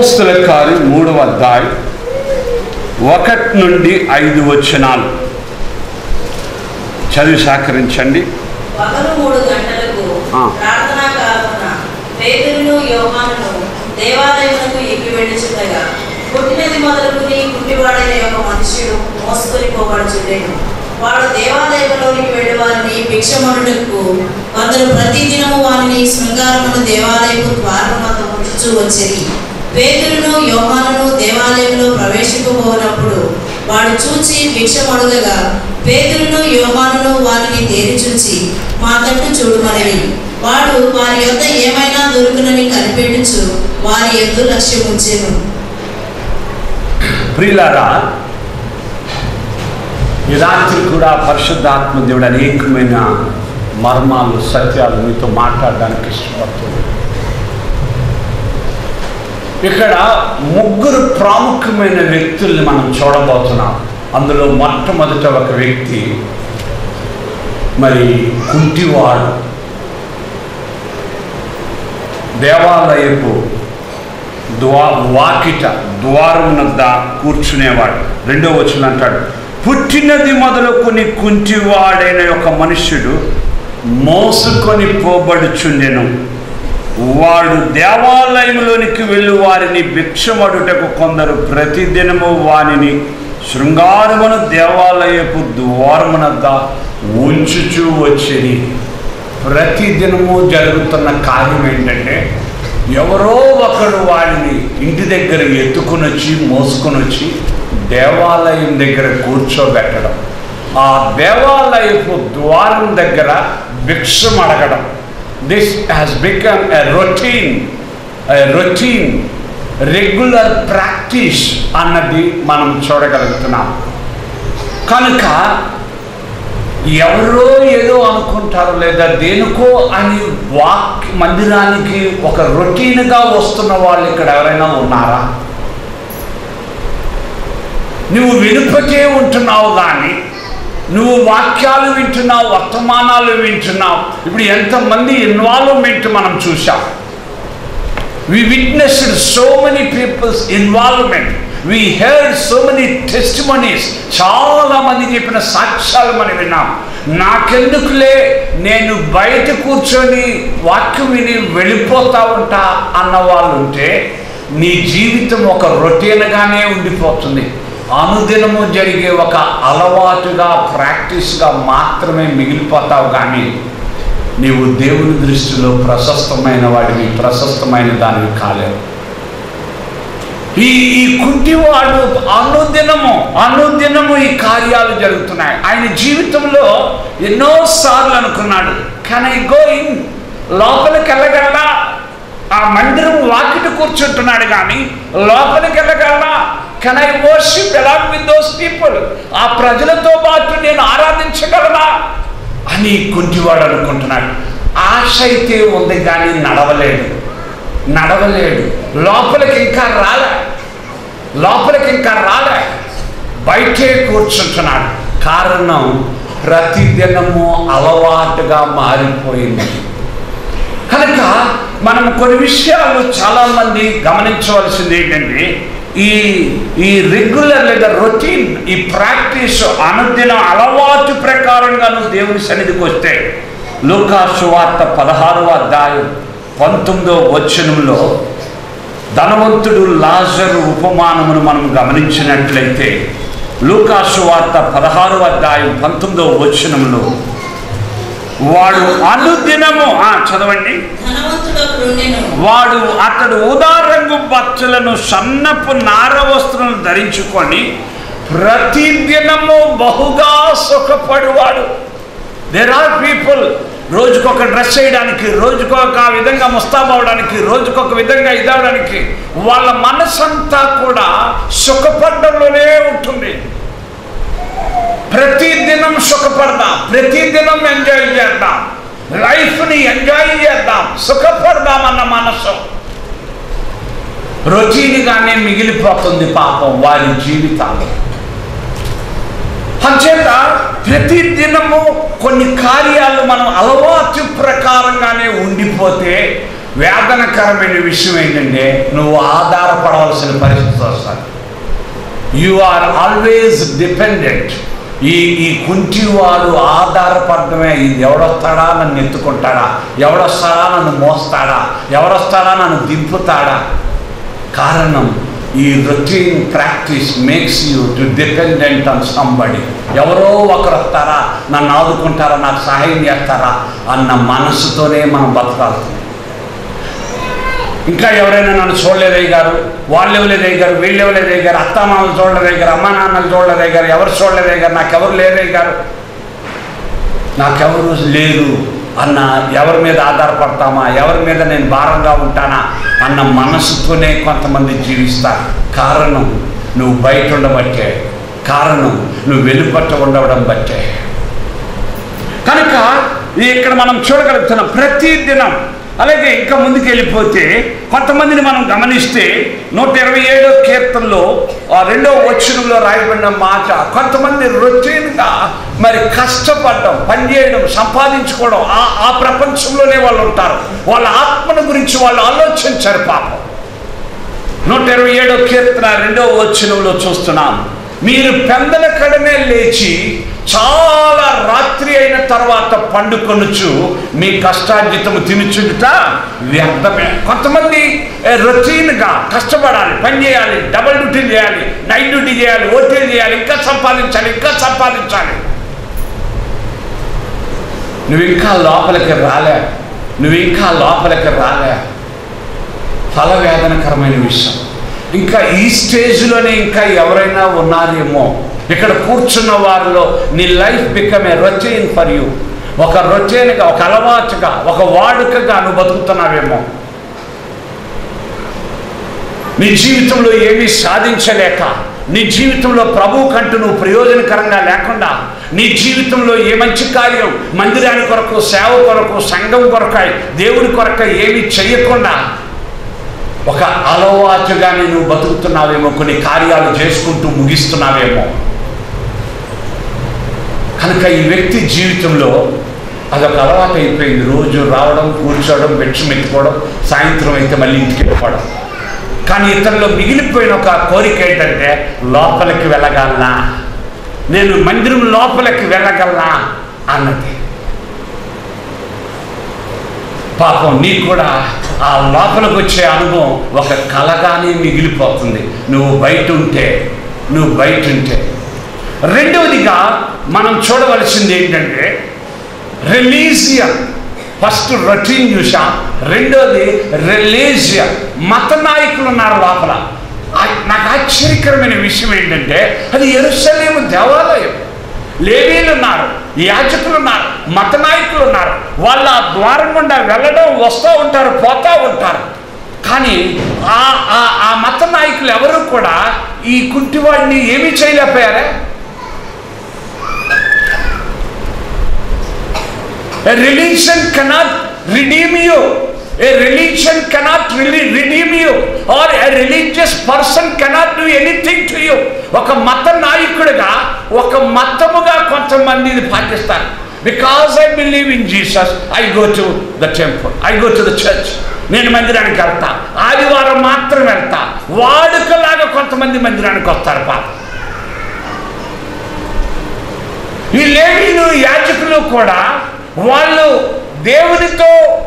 అపోస్తల కార్యం 3వ అధ్యాయం 1 నుండి 5 వచనాలు చదివి సహకరించండి. పగలు 3 గంటలకు ప్రార్థనా కాలమున పేతురును యోహానును దేవాలయమునకు ఎక్కి వెళ్ళుచుండగా పుట్టినది మొదలుకుని కుంటివాడైన ఒక మనుష్యుడు మోసుకొని పోబడుచుండెను. వాడు దేవాలయంలోనికి వెళ్ళి వారిని భిక్షమనుటకు కొందరు ప్రతిదినము వారిని శృంగారమును దేవాలయపు ద్వారం వద్ద ఉంచుచూ వచ్చిరి. పేతురును యోహానును దేవాలయంలో ప్రవేశింపబోనప్పుడు వాడు చూచి భిక్షమడుగగా పేతురును యోహానును వారిని తేరి చూచి మా తట్టు చూడమనిరి. వాడు వారి యొద్ద ఏమైనా దొరుకునని కనిపెట్టుచు వారి యందు లక్ష్యం ఉంచెను. ప్రియులారా, ఈ రాత్రి కూడా పరిశుద్ధాత్మ దేవుడు అనేకమైన మర్మాలు సత్యాలు మీతో మాట్లాడడానికి ఇష్టపడుతుంది. ఇక్కడ 3 ప్రాముఖ్యమైన వ్యక్తుల్ని మనం చూడబోతున్నాం. అందులో మొట్టమొదట ఒక వ్యక్తి మరి కుంటివాడు, దేవాలయపు ద్వారమునద్ద కూర్చునేవాడు. 2వ వచనం అంటాడు, పుట్టినది మొదలుకొని కుంటివాడైన ఒక మనుష్యుడు మోసుకొని పోబడుచుండెను. వాడు దేవాలయంలోనికి వెళ్ళి వారిని భిక్షమడుటకు కొందరు ప్రతిదినము వానిని శృంగారమును దేవాలయపు ద్వారమునద్ద ఉంచుచూ వచ్చేది. ప్రతిదినము జరుగుతున్న కార్యం ఏంటంటే, ఎవరో ఒకడు వారిని ఇంటి దగ్గర ఎత్తుకుని వచ్చి మోసుకొని వచ్చి దేవాలయం దగ్గర కూర్చోబెట్టడం, ఆ దేవాలయపు ద్వారం దగ్గర భిక్షం అడగడం. This has become a routine regular practice అన్నది మనం చూడగలుగుతున్నాం. కనుక ఎవరో ఏదో అనుకుంటారు, లేదా దేనికో అని మందిరానికి ఒక రొటీన్గా వస్తున్న వాళ్ళు ఇక్కడ ఎవరైనా ఉన్నారా? నువ్వు వినుపటే ఉంటున్నావు, కానీ నువ్వు వాక్యాలు వింటున్నావు, వర్తమానాలు వింటున్నావు. ఇప్పుడు ఎంతమంది ఇన్వాల్వ్మెంట్ మనం చూసాం. We witnessed so many people's involvement. We heard so many testimonies. చాలా మంది చెప్పిన సాక్ష్యాలు మనం విన్నాం. నాకెందుకులే, నేను బయట కూర్చొని వాక్యం విని వెళ్ళిపోతా ఉంటా అన్న వాళ్ళు ఉంటే నీ జీవితం ఒక రొటీన్గానే ఉండిపోతుంది. అనుదినము జరిగే ఒక అలవాటుగా, ప్రాక్టీస్గా మాత్రమే మిగిలిపోతావు. కానీ నీవు దేవుని దృష్టిలో ప్రశస్తమైన వాడివి, ప్రశస్తమైన దానివి కాలేవు. ఈ కుంటివాడు అనుదినము ఈ కార్యాలు జరుగుతున్నాయి. ఆయన జీవితంలో ఎన్నోసార్లు అనుకున్నాడు, కెన్ ఐ గో ఇన్, లోపలికి వెళ్ళగలరా? ఆ మందిరం వాకిట కూర్చుంటున్నాడు, కానీ లోపలికి వెళ్ళగలరా? Can I worship along with those people, ఆ ప్రజలతో పాటు నేను ఆరాధించగలనా అని కుంటివాడు అనుకుంటున్నాడు. ఆశ అయితే ఉంది, కానీ నడవలేడు. లోపలికి ఇంకా రాలే, బయటే కూర్చుంటున్నాడు. కారణం ప్రతిదినము అలవాటుగా మారిపోయింది. కనుక మనం కొన్ని విషయాలు చాలామంది గమనించవలసింది ఏంటంటే, ఈ రెగ్యులర్ లేదా రొటీన్, ఈ ప్రాక్టీస్, అనుదిన అలవాటు ప్రకారంగా నువ్వు దేవుని సన్నిధికి వస్తే, లూకా సువార్త 16వ అధ్యాయం 19వ వచనంలో ధనవంతుడు లాజరు ఉపమానమును మనం గమనించినట్లయితే, లూకా సువార్త 16వ అధ్యాయం 19వ వచనంలో వాడు అనుదినము చదవండి, అతడు ఊదా రంగు బట్టలను, సన్నపు నార వస్త్రాలను ధరించుకొని ప్రతిదినము బహుగా సుఖపడువాడు. దేర్ ఆర్ పీపుల్ రోజుకొక డ్రెస్ వేయడానికి, రోజుకొక విధంగా ముస్తాబవడానికి, రోజుకొక విధంగా ఇదవడానికి వాళ్ళ మనసంతా కూడా సుఖపడడంలోనే ఉంటుంది. ప్రతిదినం సుఖపడదాం, ప్రతిదినం ఎంజాయ్ చేద్దాం, లైఫ్ని ఎంజాయ్ చేద్దాం, సుఖపడదాం అన్న మనసు రొటీన్గానే మిగిలిపోతుంది పాపం వారి జీవితాలు. అంచేత ప్రతి దినము కొన్ని కార్యాలు మనం అలవాటు ప్రకారంగానే ఉండిపోతే వేదనకరమైన విషయం ఏంటంటే నువ్వు ఆధారపడవలసిన పరిస్థితి వస్తుంది. You are always dependent. ఈ కుంటివాడు ఆధారపడమే. ఇది ఎవడొస్తాడా నన్ను ఎత్తుకుంటాడా, ఎవడొస్తాడా నన్ను మోస్తాడా, ఎవడొస్తాడా నన్ను దింపుతాడా. కారణం ఈ routine practice makes you to dependent on somebody. ఎవరో ఒకరు వస్తారా, నన్ను ఆదుకుంటారా, నాకు సహాయం చేస్తారా అన్న మనసుతోనే మనం బతకాలి. ఇంకా ఎవరైనా నన్ను చూడలేదయ్య గారు, వాళ్ళు ఇవ్వలేదయ్య గారు, వీళ్ళు ఇవ్వలేదయ్య గారు, అత్తమామలు చూడలేదయ్య గారు, అమ్మ నాన్నలు చూడలేదయ్య గారు, ఎవరు చూడలేదయ్య గారు, నాకెవరు లేదయ్య గారు, నాకెవరు లేరు అన్న ఎవరి మీద ఆధారపడతామా, ఎవరి మీద నేను భారంగా ఉంటానా అన్న మనసుతోనే కొంతమంది జీవిస్తారు. కారణం నువ్వు బయట ఉండబట్టే, కారణం నువ్వు వెలుపట్ట ఉండడం బట్టే. కనుక ఇక్కడ మనం చూడగలుగుతున్నాం ప్రతి దినం. అలాగే ఇంకా ముందుకు వెళ్ళిపోతే కొంతమందిని మనం గమనిస్తే 127వ కీర్తనలో 2వ వచనంలో రాయబడిన మాట, కొంతమంది రొటీన్గా మరి కష్టపడడం, పనిచేయడం, సంపాదించుకోవడం, ఆ ప్రపంచంలోనే వాళ్ళు ఉంటారు. వాళ్ళ ఆత్మను గురించి వాళ్ళు ఆలోచించారు. పాపం 127వ కీర్తన 2వ వచనంలో చూస్తున్నాం, మీరు పెందల కడనే లేచి చాలా రాత్రి అయిన తర్వాత పండుకొనుచు మీ కష్టార్జితము తినుచుండుట వ్యర్థమే. కొంతమంది రొటీన్గా కష్టపడాలి, పని చేయాలి, డబుల్ డ్యూటీ చేయాలి, నైట్ డ్యూటీ చేయాలి, ఓటీలు చేయాలి, ఇంకా సంపాదించాలి, ఇంకా సంపాదించాలి. నువ్వు ఇంకా లోపలికి రాలే, నువ్వు ఇంకా లోపలికి రాలే. ఫలవేదనకరమైన విషయం. ఇంకా ఈ స్టేజ్లోనే ఇంకా ఎవరైనా ఉన్నారేమో. ఇక్కడ కూర్చున్న వారిలో నీ life become a routine for you. ఒక రొటీన్గా, ఒక అలవాటుగా, ఒక వాడుకగా నువ్వు బతుకుతున్నావేమో. నీ జీవితంలో ఏమీ సాధించలేక, నీ జీవితంలో ప్రభువు కంటూ నువ్వు ప్రయోజనకరంగా లేకుండా, నీ జీవితంలో ఏ మంచి కార్యం మందిరాని కొరకు, సేవ కొరకు, సంఘం కొరకై, దేవుని కొరకై ఏమీ చెయ్యకుండా ఒక అలవాటుగానే నువ్వు బతుకుతున్నావేమో. కొన్ని కార్యాలు చేసుకుంటూ ముగిస్తున్నావేమో. కనుక ఈ వ్యక్తి జీవితంలో అదొక అలవాటు అయిపోయింది. రోజు రావడం, కూర్చోవడం, బెడ్స్ మెత్తుకోవడం, సాయంత్రం అయితే మళ్ళీ ఇంటికి వెళ్ళిపోవడం. కానీ ఇతరులో మిగిలిపోయిన ఒక కోరిక ఏంటంటే లోపలికి వెళ్ళగలనా, నేను మందిరం లోపలికి వెళ్ళగలనా అన్నది. పాపం నీకు కూడా ఆ లోపలికి వచ్చే అనుభవం ఒక కలగానే మిగిలిపోతుంది నువ్వు బయట ఉంటే. రెండవదిగా మనం చూడవలసింది ఏంటంటే రిలీజియన్. ఫస్ట్ రొటీన్ చూసాం, రెండోది రిలీజియన్. మత నాయకులు ఉన్నారు లోపల. నాకు ఆశ్చర్యకరమైన విషయం ఏంటంటే అది యెరూషలేము దేవాలయం. లేవీలు ఉన్నారు, యాజకులు ఉన్నారు, మత నాయకులు ఉన్నారు. వాళ్ళ ద్వారం గుండా వెళ్ళడం, వస్తూ ఉంటారు, పోతూ ఉంటారు. కానీ ఆ మత నాయకులు ఎవరు కూడా ఈ కుంటివాడిని ఏమీ చేయలేకపోయారే. A religion cannot redeem you. A religion cannot really redeem you, or a religious person cannot do anything to you. ఒక మత నాయకుడిగా, ఒక మతముగా కొంతమంది పాటిస్తారు. Because I believe in Jesus, I go to the temple, I go to the church. నేను మందిరానికి వెళ్తా, ఆదివారం మాత్రం వెళ్తా. వాడుకలాగా కొంతమంది మందిరానికి వస్తారు. పాప ఈ లేవీలు, యాజకులు కూడా వాళ్ళు దేవునితో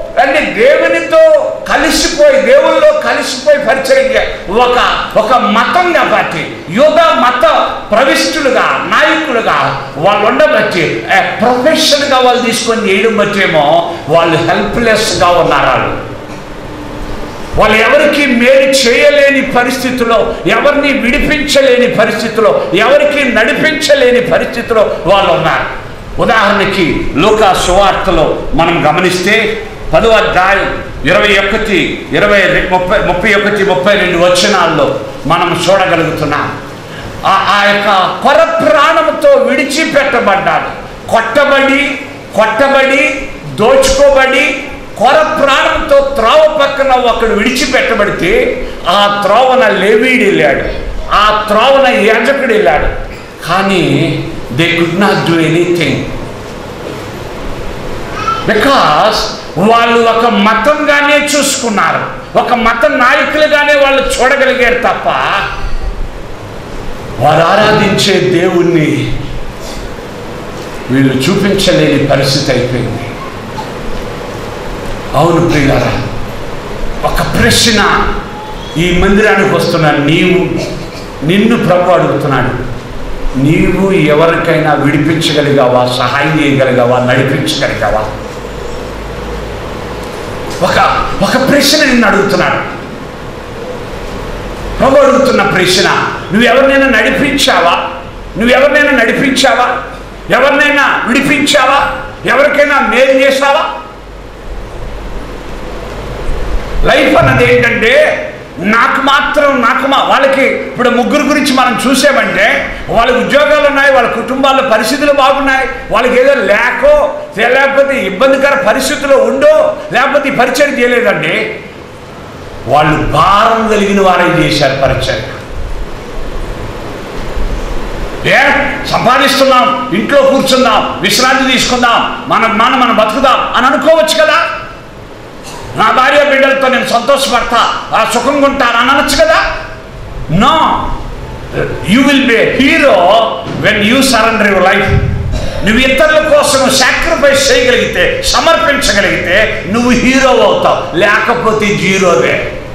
కలిసిపోయి, దేవుల్లో కలిసిపోయి పరిచయం ఒక మతంగా బట్టి, యోగా మత ప్రవిష్టులుగా, నాయకులుగా వాళ్ళు ఉండబట్టి, ప్రొఫెషన్గా వాళ్ళు తీసుకొని చేయడం బట్టేమో వాళ్ళు హెల్ప్లెస్గా ఉన్నారు. వాళ్ళు ఎవరికి మేలు చేయలేని పరిస్థితిలో, ఎవరిని విడిపించలేని పరిస్థితిలో, ఎవరికి నడిపించలేని పరిస్థితిలో వాళ్ళు ఉన్నారు. ఉదాహరణకి లూకా సువార్తలో మనం గమనిస్తే 10వ అధ్యాయం 31-32 వచనాల్లో మనం చూడగలుగుతున్నాం. ఆ యొక్క కొర ప్రాణంతో విడిచిపెట్టబడ్డాడు. కొట్టబడి దోచుకోబడి కొర ప్రాణంతో త్రోవ పక్కన ఒకడు విడిచిపెట్టబడితే ఆ త్రోవన లేవీడు వెళ్ళాడు, ఆ త్రోవన యాజకుడు వెళ్ళాడు. కానీ they could not do anything because వాళ్ళు ఒక మతంగానే చూసుకున్నారు, ఒక మత నాయకులుగానే వాళ్ళు చూడగలిగారు తప్ప వారు ఆరాధించే దేవుణ్ణి వీళ్ళు చూపించలేని పరిస్థితి అయిపోయింది. అవును ప్రియులారా, ఒక ప్రశ్న ఈ మందిరానికి వస్తున్న నిన్ను ప్రభు అడుగుతున్నాడు, నీవు ఎవరికైనా విడిపించగలిగావా, సహాయం చేయగలిగావా, నడిపించగలిగావా? ఒక ప్రశ్న నిన్ను అడుగుతున్నాడు ప్రభు. అడుగుతున్న ప్రశ్న, నువ్వెవరినైనా నడిపించావా? నువ్వెవరినైనా నడిపించావా? ఎవరినైనా విడిపించావా? ఎవరికైనా మేలు చేశావా? లైఫ్ అన్నది ఏంటంటే వాళ్ళకి ఇప్పుడు ముగ్గురు గురించి మనం చూసామంటే వాళ్ళకి ఉద్యోగాలు ఉన్నాయి, వాళ్ళ కుటుంబాల పరిస్థితులు బాగున్నాయి, వాళ్ళకి ఏదో లేకపోతే ఇబ్బందికర పరిస్థితుల్లో ఉండో లేకపోతే ఈ పరిచయం చేయలేదండి. వాళ్ళు భారం కలిగిన వారే చేశారు పరిచయం. సంపాదిస్తున్నాం, ఇంట్లో కూర్చుందాం, విశ్రాంతి తీసుకుందాం, మనం బతుకుదాం అని అనుకోవచ్చు కదా. నా భార్య బిడ్డలతో నేను సంతోషపడతా, సుఖంగా ఉంటాను అని అనొచ్చు కదా. No, you will be a hero when you surrender your life. నువ్వు ఇతరుల కోసం సాక్రిఫైస్ చేయగలిగితే, సమర్పించగలిగితే నువ్వు హీరో అవుతావు, లేకపోతే జీరోవే.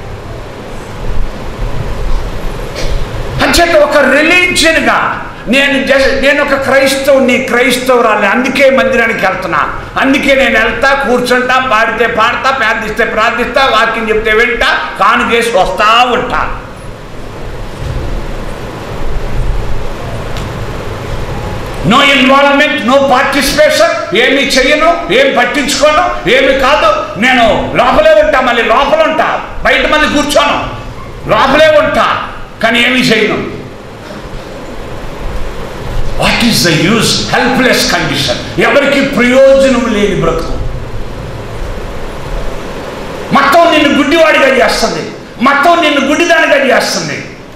అంచేత ఒక రిలీజియన్గా నేను ఒక క్రైస్తవురాలి, అందుకే మందిరానికి వెళ్తున్నా, అందుకే నేను వెళ్తా, కూర్చుంటా, పాడితే పాడతా, ప్రార్థిస్తే ప్రార్థిస్తా, వాక్యం చెప్తే వింటా, కానుకేసి వస్తా ఉంటా. నో ఇన్వాల్వ్మెంట్, నో పార్టిసిపేషన్, ఏమి చెయ్యను, ఏం పట్టించుకోను, ఏమి కాదు. నేను లోపలే ఉంటా, మళ్ళీ లోపల ఉంటా, బయట మళ్ళీ కూర్చోను, లోపలే ఉంటా, కానీ ఏమి చేయను. What is the use? Helpless condition, ఎవరికి ప్రయోజనం లేని బ్రతుకు. మొత్తం నిన్ను గుడ్డివాడిగా చేస్తుంది, మొత్తం నిన్ను గుడ్డిదానిగా చేస్తుంది.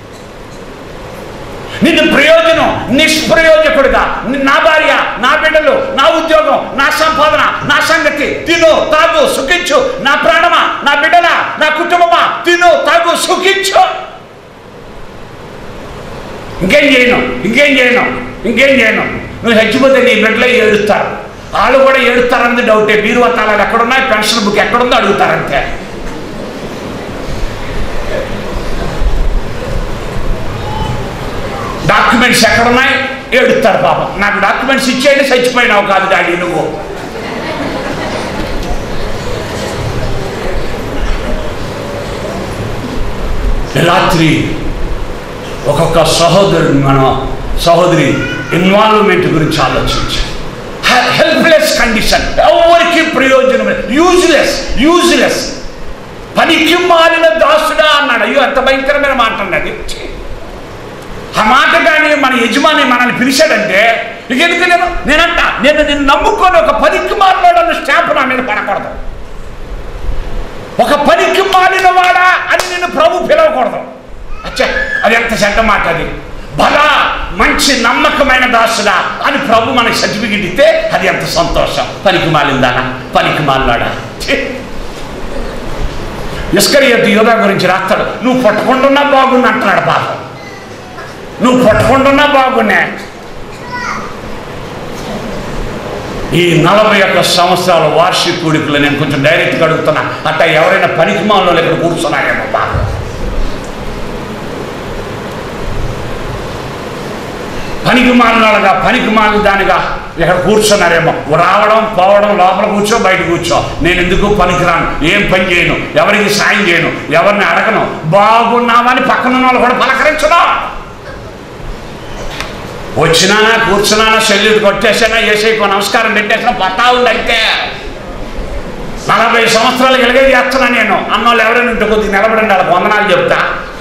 నిన్ను ప్రయోజనం నిష్ప్రయోజకుడిగా, నా భార్య, నా బిడ్డలు, నా ఉద్యోగం, నా సంపాదన, నా సంగతి, తిను తాగు సుఖించు, నా ప్రాణమా, నా బిడ్డలా, నా కుటుంబమా, తిను తాగు సుఖించు. ఇంకేం చేయను. నువ్వు చచ్చిపోతే నీ బిడ్డలే ఏడుస్తారు, వాళ్ళు కూడా ఏడుస్తారన్నది డౌటే. బీరువా తాళాలు ఎక్కడున్నాయి, పెన్షన్ బుక్ ఎక్కడుందో అడుగుతారంతే. డాక్యుమెంట్స్ ఎక్కడున్నాయి ఏడుస్తారు పాపం. నాకు డాక్యుమెంట్స్ ఇచ్చేయండి, చచ్చిపోయినావు కాదు డాడీ నువ్వు. రాత్రి ఒక్కొక్క సహోదరి ఇన్వాల్వ్మెంట్ గురించి ఆలోచించి, హెల్ప్లెస్ కండిషన్, ఎవరికి ప్రయోజనం, యూజ్లెస్, పనికి మాలిన దాసుడా అన్నాడు. అయ్యో, ఎంత భయంకరమైన మాట అన్నది. ఆ మాట కానీ మన యజమాని మనల్ని పిలిచాడంటే ఇక ఎందుకు నేను నిన్ను నమ్ముకొని ఒక పనికి మాట్లాడన్న స్టాంప్ నా మీద పడకూడదు. ఒక పనికి మాలిన వాడా అని నిన్ను ప్రభు పిలవకూడదు. అచ్చా, అది ఎంత చెడ్డ మాట. అది బలా మంచి నమ్మకమైన దాసుడా అని ప్రభు మనకి సర్టిఫికెట్ ఇస్తే అది ఎంత సంతోషం. పనికి మాలిందానా, పనికి మాలినాడా. ఇస్కరియోతు యోధా గురించి రాస్తాడు, నువ్వు పట్టుకుంటున్నా బాగున్నా అంటున్నాడు పాపం. నువ్వు పట్టుకుంటున్నా బాగున్నా. ఈ 41 సంవత్సరాల వార్షిక కూడికలు నేను కొంచెం డైరెక్ట్గా అడుగుతున్నా, అట్లా ఎవరైనా పనికి మాలలో ఇక్కడ కూర్చున్నారేమో బాగా. పనికి మాలిన దానిగా ఇక్కడ కూర్చున్నారేమో. రావడం పోవడం, లోపల కూర్చో, బయట కూర్చో. నేను ఎందుకు పనికిరాను, ఏం పని చేయను, ఎవరికి సాయం చేయను, ఎవరిని అడగను, బాగున్నామని పక్కన వాళ్ళు కూడా పలకరించను. వచ్చినానా, కూర్చున్నానా, శల్యూట్ కొట్టేసానా, ఏసైకో నమస్కారం పెట్టేసినా పట్టా ఉంది. అయితే 40 సంవత్సరాలు ఇలాగే చేస్తున్నా నేను. అన్నోళ్ళు ఎవరైనా ఉంటే కొద్దిగా నిలబడండి, వాళ్ళకి వందనాలు చెప్తా.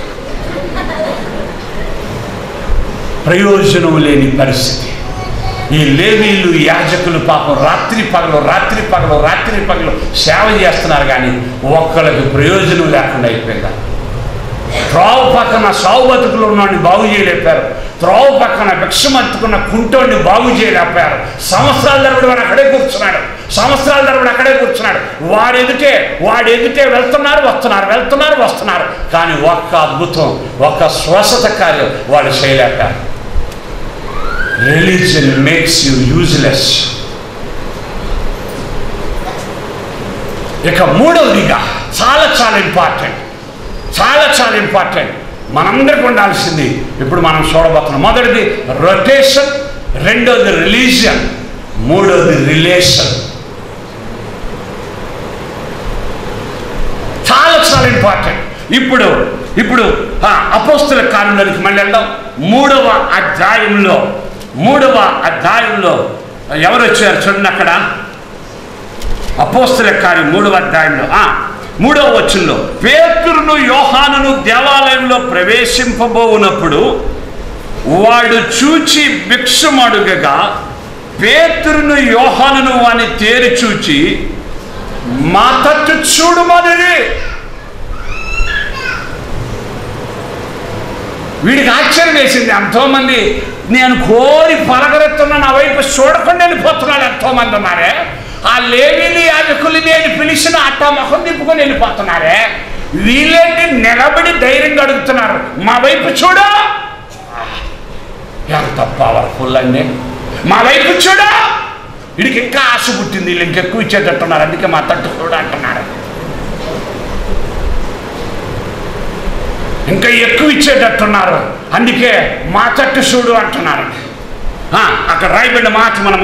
ప్రయోజనం లేని పరిస్థితి. ఈ లేవీలు, యాజకులు పాపం రాత్రి పగలు సేవ చేస్తున్నారు, కానీ ఒక్కళ్ళకి ప్రయోజనం లేకుండా అయిపోయిందా. త్రోవ పక్కన సావు బతుకులు ఉన్నవాడిని బాగు చేయలేపారు, త్రోవ పక్కన భిక్షమత్తుకున్న కుంటోడిని బాగు చేయలేపారు. సంవత్సరాల తరబడి వాడు అక్కడే కూర్చున్నాడు. సంవత్సరాల తరబడి అక్కడే కూర్చున్నాడు. వాడు ఎదుటే వస్తున్నారు. కానీ ఒక్క అద్భుతం, ఒక్క స్వస్థత కార్యం వాళ్ళు చేయలేక. Religion makes you useless. ఇక మూడవదిగా చాలా ఇంపార్టెంట్ మనందరికి ఉండాల్సింది ఇప్పుడు మనం చూడబోతున్నాం. మొదటిది రొటేషన్, రెండోది రిలీజియన్, మూడోది రిలేషన్. చాలా ఇంపార్టెంట్. ఇప్పుడు అపోస్తుల కార్యంలోనికి మళ్ళీ వెళ్దాం. మూడవ అధ్యాయంలో ఎవరు వచ్చారు చూడండి. అక్కడ అపోస్తుల కార్యం 3వ అధ్యాయంలో 3వ వచనంలో, పేతురును యోహానును దేవాలయంలో ప్రవేశింపబోవునప్పుడు వాడు చూచి భిక్షమడుగగా పేతురును యోహానును వాని తేరి చూచి మా తట్టు చూడుమని. వీడికి ఆశ్చర్యం వేసింది. ఎంతోమంది నేను కోరి పలకరెత్తున్నా నా వైపు చూడకుండా వెళ్ళిపోతున్నాడు. ఎంతోమంది ఉన్నారే. ఆ లేవీలు యాజకులు నేను పిలిచిన అట్టా ముఖం తిప్పుకొని వెళ్ళిపోతున్నారే. వీళ్ళేంటి నిలబడి ధైర్యంగా అడుగుతున్నారు, మా వైపు చూడు. ఎంత పవర్ఫుల్ అండి. మా వైపు చూడు. వీడికి ఇంకా ఆశ పుట్టింది, వీళ్ళు ఇంకెక్కువ ఇచ్చేటట్టున్నారు, అందుకే మా తట్టు చూడు అంటున్నారు. ఇంకా ఎక్కువ ఇచ్చేటట్టున్నారు, అందుకే మా తట్టు చూడు అంటున్నారు. అక్కడ రాయబడిన మాట మనం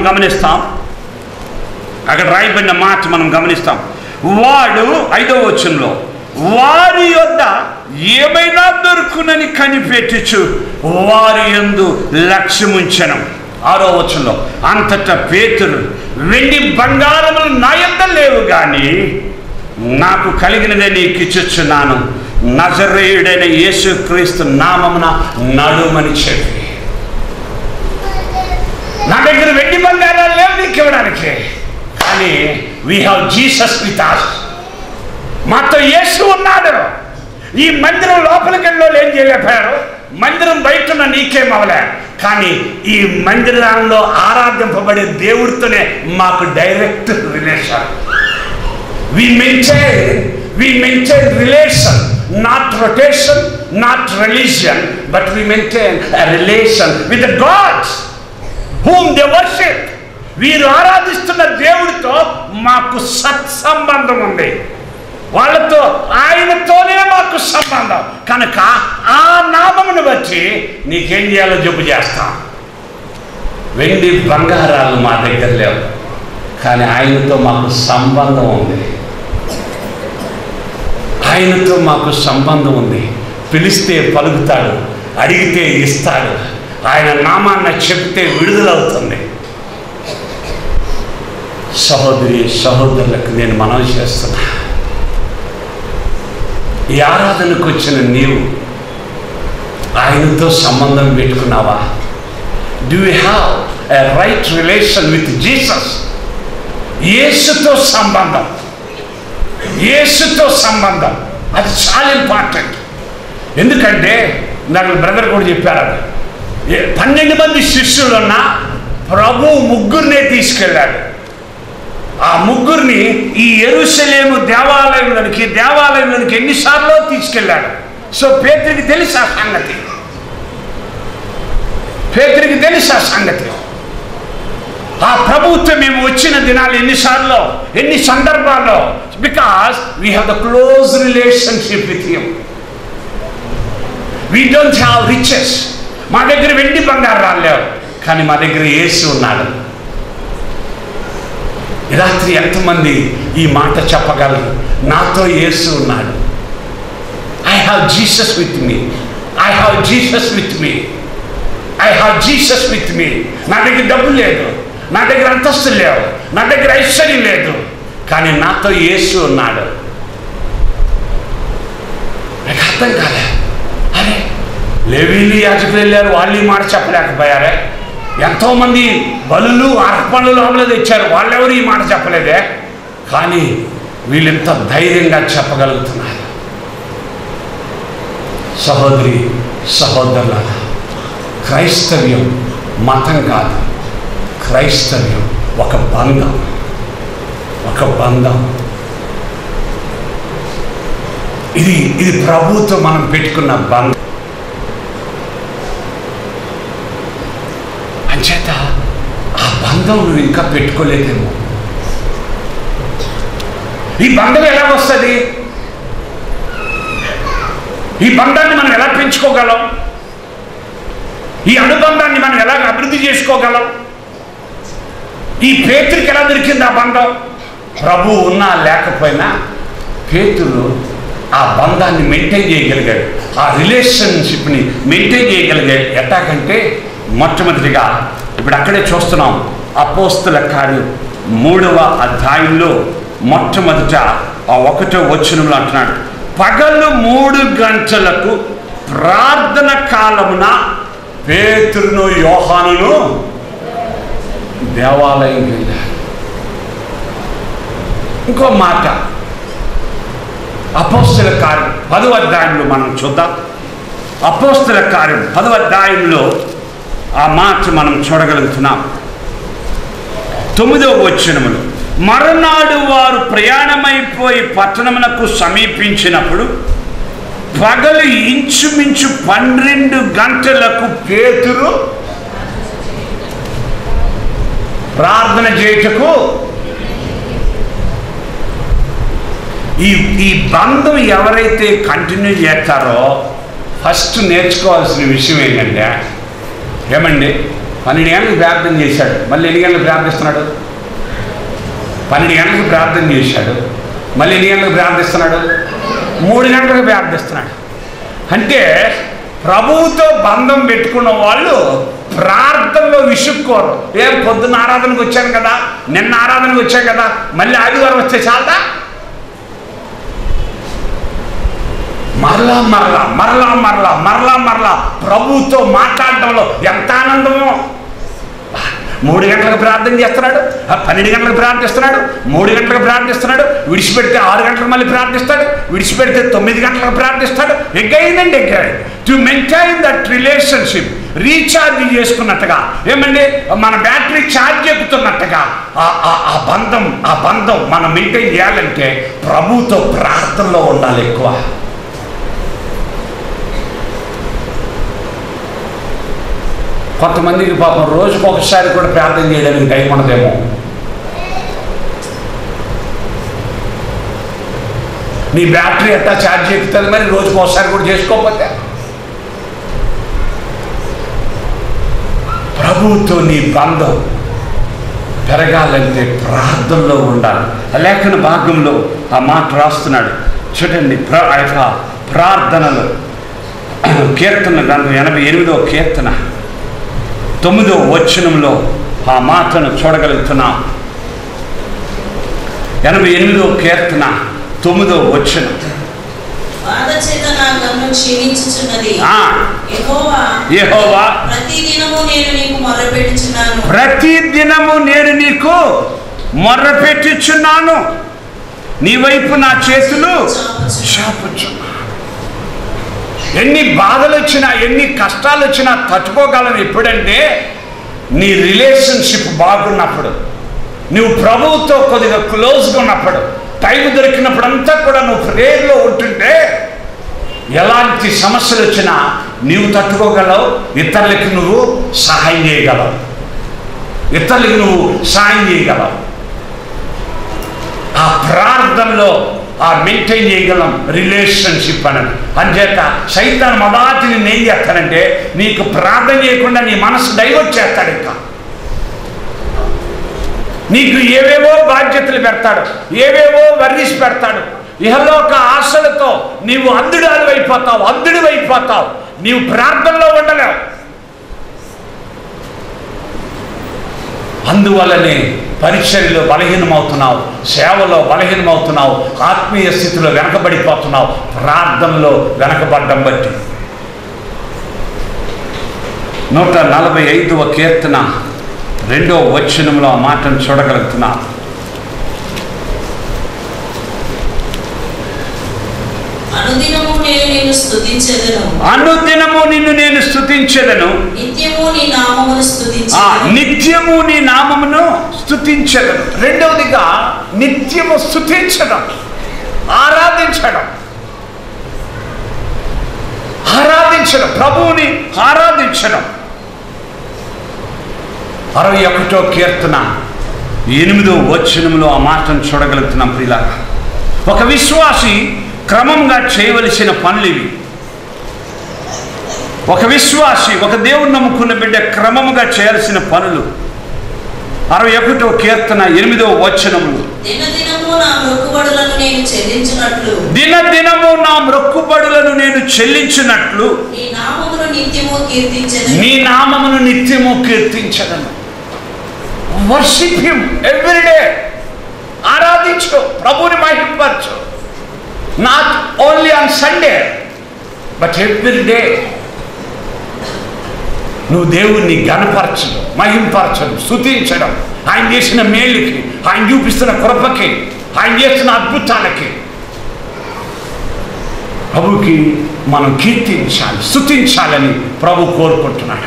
గమనిస్తాం. వాడు 5వ వచనంలో వారి యొద్ద ఏమైనా దొరుకునని కనిపెట్టుచు వారి యందు లక్ష్యముంచెను. 6వ వచనంలో అంతటా పేతురు, వెండి బంగారములు నా యొద్ద లేవు గాని నాకు కలిగినదే నీకు ఇచ్చుచున్నాను, నజరేయుడైన యేసుక్రీస్తు నామమున నడుమని చెప్పి. నా దగ్గర వెండి బంగారాలు లేవు నీకు ఇవ్వడానికి, కానీ we have Jesus with us. మాతో యేసు ఉన్నాడు. ఈ మందిరం లోపలికి వెళ్ళి ఏం చేయలేకపోయారు, మందిరం బయట ఉన్న నీకేమవలే, కానీ ఈ మందిరంలో ఆరాధింపబడే దేవుడితోనే మాకు direct relation. we maintain relation, not rotation, not religion, but we maintain a relation with the gods whom they worship. వీరు ఆరాధిస్తున్న దేవుడితో మాకు సత్సంబంధం ఉంది. వాళ్ళతో, ఆయనతోనే మాకు సంబంధం. కనుక ఆ నామమును బట్టి నీకేం చేయాలో జబ్బు చేస్తాం. వెండి బంగారాలు మా దగ్గర లేవు, కానీ ఆయనతో మాకు సంబంధం ఉంది. ఆయనతో మాకు సంబంధం ఉంది. పిలిస్తే పలుకుతాడు, అడిగితే ఇస్తాడు, ఆయన నామాన్ని చెప్తే విడుదలవుతుంది. సహోదరులకు నేను మనవి చేస్తున్నా, ఈ ఆరాధనకు వచ్చిన నీవు ఆయనతో సంబంధం పెట్టుకున్నావా? Do you have a right relation with Jesus? యేసుతో సంబంధం అది చాలా ఇంపార్టెంట్. ఎందుకంటే నాకు బ్రదర్ కూడా చెప్పారు, 12 మంది శిష్యులున్న ప్రభు 3 తీసుకెళ్ళాడు. ఆ 3 ఈ యెరూషలేము దేవాలయంలోనికి ఎన్నిసార్లు తీసుకెళ్ళాడు. సో పేతురికి తెలుసు ఆ సంగతి. ఆ ప్రభుత్వం మేము వచ్చిన దినాలు ఎన్ని సందర్భాల్లో, because we have the close relationship with him. We don't have riches. మా దగ్గర వెండి బంగారాలు లేవు, కానీ మా దగ్గర యేసు ఉన్నాడు. ఈ రాత్రి ఎంతమంది ఈ మాట చెప్పగలరు? నాతో యేసు ఉన్నాడు. I have Jesus with me. నా దగ్గర డబ్బు లేదు, నా దగ్గర అంతస్తు లేవు, నా దగ్గర ఐశ్వర్యం లేదు, కానీ నాతో యేసు ఉన్నాడు. నాకు అర్థం కాలే. అరే, లేవీలు యాజకులు వెళ్ళారు, వాళ్ళు ఈ మాట చెప్పలేకపోయారే. ఎంతోమంది బలులు అర్పణలు లోపల తెచ్చారు, వాళ్ళెవరు ఈ మాట చెప్పలేదే. కానీ వీళ్ళెంత ధైర్యంగా చెప్పగలుగుతున్నారు. సహోదరులారా, క్రైస్తవ్యం మతం కాదు, క్రైస్తవ్యం ఒక బంధం. ఒక బంధం. ఇది ప్రభుతో మనం పెట్టుకున్న బంధం. అంచేత ఆ బంధం నువ్వు ఇంకా పెట్టుకోలేదేమో. ఈ బంధం ఎలా వస్తుంది? ఈ బంధాన్ని మనం ఎలా పెంచుకోగలం? ఈ అనుబంధాన్ని మనం ఎలా అభివృద్ధి చేసుకోగలం? ఈ పేతురికి ఎలా దొరికింది ఆ బంధం? ప్రభు ఉన్నా లేకపోయినా పేతురు ఆ బంధాన్ని మెయింటైన్ చేయగలిగాడు, ఆ రిలేషన్షిప్ని మెయింటైన్ చేయగలిగాడు. ఎట్లాగంటే మొట్టమొదటిగా ఇప్పుడు అక్కడే చూస్తున్నాం, అపోస్తల కార్యం 3వ అధ్యాయంలో మొట్టమొదట ఆ 1వ వచనంలో అంటున్నాడు, పగలు 3 గంటలకు ప్రార్థన కాలమున పేతురును యోహానును దేవాలయం వెళ్ళారు. ఇంకో మాట అపోస్తల కార్యం 10వ అధ్యాయంలో మనం చూద్దాం. అపోస్తల కార్యం 10వ అధ్యాయంలో ఆ మాట మనం చూడగలుగుతున్నాం. 9వ వచనములో, మరునాడు వారు ప్రయాణమైపోయి పట్టణమునకు సమీపించినప్పుడు పగలు ఇంచుమించు 12 గంటలకు పేతురు ప్రార్థన చేయుటకు. ఈ బంధం ఎవరైతే కంటిన్యూ చేస్తారో ఫస్ట్ నేర్చుకోవాల్సిన విషయం ఏంటంటే, ఏమండి 12 గంటలకు ప్రార్థన చేశాడు, మళ్ళీ ఎన్ని గంటలకు ప్రార్థిస్తున్నాడు? 12 గంటలకు ప్రార్థన చేశాడు, మళ్ళీ ఎన్ని గంటలకు ప్రార్థిస్తున్నాడు? 3 గంటలకు ప్రార్థిస్తున్నాడు. అంటే ప్రభువుతో బంధం పెట్టుకున్న వాళ్ళు ప్రార్థనలో విసుక్కోరు. ఏం పొద్దున్న ఆరాధనకు వచ్చాను కదా, నిన్న ఆరాధనకు వచ్చాను కదా, మళ్ళీ ఆదివారం వస్తే చాలదా? మరలా మరలా మరలా మరలా మరలా మరలా ప్రభువుతో మాట్లాడటంలో ఎంత ఆనందమో. 3 గంటలకు ప్రార్థన చేస్తున్నాడు, 12 గంటలకు ప్రార్థిస్తున్నాడు, 3 గంటలకు ప్రార్థిస్తున్నాడు, విడిచిపెడితే 6 గంటలకు మళ్ళీ ప్రార్థిస్తాడు, విడిచిపెడితే 9 గంటలకు ప్రార్థిస్తాడు. ఎగ్గైందండి ఎగ్గాడు. To maintain that relationship, recharge చేసుకున్నట్టుగా, ఏమండి మన బ్యాటరీ ఛార్జ్ ఎక్కుతున్నట్టుగా ఆ బంధం మనం మెయింటైన్ చేయాలంటే ప్రభువుతో ప్రార్థనలో ఉండాలి ఎక్కువ. కొంతమందికి పాపం రోజుకు ఒకసారి కూడా ప్రార్థన చేయడానికి టైం ఉండదేమో. నీ బ్యాటరీ ఎట్టా ఛార్జ్ ఎక్కుతుంది మరి రోజుకు ఒకసారి కూడా చేసుకోకపోతే? ప్రభువుతో నీ బంధం పెరగాలంటే ప్రార్థనలో ఉండాలి. లేఖన భాగంలో ఆ మాట రాస్తున్నాడు చూడండి. ఆ యొక్క ప్రార్థనలు కీర్తన గ్రంథం 88వ కీర్తన 9వ వచనంలో ఆ మాటను చూడగలుగుతున్నాం. 88వ కీర్తన 9వ వచనం, యెహోవా ప్రతిదినము నేను నీకు మొర్రపెట్టుచున్నాను, నీ వైపు నా చేతులు చాపుచున్నాను. ఎన్ని బాధలు వచ్చినా ఎన్ని కష్టాలు వచ్చినా తట్టుకోగలను ఎప్పుడంటే నీ రిలేషన్షిప్ బాగున్నప్పుడు, నువ్వు ప్రభువుతో కొద్దిగా క్లోజ్గా ఉన్నప్పుడు, టైం దొరికినప్పుడంతా కూడా నువ్వు ప్రేయర్లో ఉంటుంటే ఎలాంటి సమస్యలు వచ్చినా నీవు తట్టుకోగలవు, ఇతరులకి నువ్వు సహాయం చేయగలవు, ఇతరులకి నువ్వు సహాయం చేయగలవు. ఆ ప్రార్థనలో ఆ మెయింటైన్ చేయగలం రిలేషన్షిప్ అన్నది. అంచేత సైతాన్ మొదటి నేనేం చేస్తానంటే నీకు ప్రార్థన చేయకుండా నీ మనసు డైవర్ట్ చేస్తాడు. ఇంకా నీకు ఏవేవో బాధ్యతలు పెడతాడు, ఏవేవో వర్రీస్ పెడతాడు. ఇహలోక ఆశలతో నీవు అంధుడు అయిపోతావు. నీవు ప్రార్థనలో ఉండలేవు. అందువల్లనే పరిచర్యలో బలహీనమవుతున్నావు, సేవలో బలహీనమవుతున్నావు, ఆత్మీయ స్థితిలో వెనకబడిపోతున్నావు, ప్రార్థనలో వెనకబడ్డం బట్టి. 145వ కీర్తన 2వ వచనంలో ఆ మాటను చూడగలుగుతున్నా. అనుదినము నేను నిన్ను స్తుతించెదను. అనుదినము నిన్ను నేను స్తుతించెదను. నిత్యము నీ నామమును స్తుతించెదను. నిత్యము నీ నామమును స్తుతించెదను. రెండవదిగా నిత్యము స్తుతించడం, ఆరాధించడం. ఆరాధించడం, ప్రభువుని ఆరాధించడం. 61వ కీర్తన 8వ వచనంలో ఆ మాటను చూడగలుగుతున్నాం ప్రియులారా. ఒక విశ్వాసి క్రమంగా చేయవలసిన పనులు ఇవి. ఒక విశ్వాసి, ఒక దేవుని నమ్ముకున్న బిడ్డ క్రమముగా చేయాల్సిన పనులు. 61వ కీర్తన 8వ వచనములు, దినదినము నా మొక్కుబడులను నేను చెల్లించునట్లు, దినదినము నా మొక్కుబడులను నేను చెల్లించినట్లు నీ నామమును నిత్యము కీర్తించెదను. నీ నామమును నిత్యము కీర్తించదను. Worship him everyday. ఆరాధించు, ప్రభువుని మహిమపరచు. Not only on Sunday but everyday. నువ్వు దేవుణ్ణి ఘనపరచడం, మహింపరచడం, స్తుతించడం, ఆయన చేసిన మేలుకి, ఆయన చూపిస్తున్న కృపకి, ఆయన చేస్తున్న అద్భుతాలకి ప్రభుకి మనం కీర్తించాలి, స్తుతించాలని ప్రభు కోరుకుంటున్నాడు.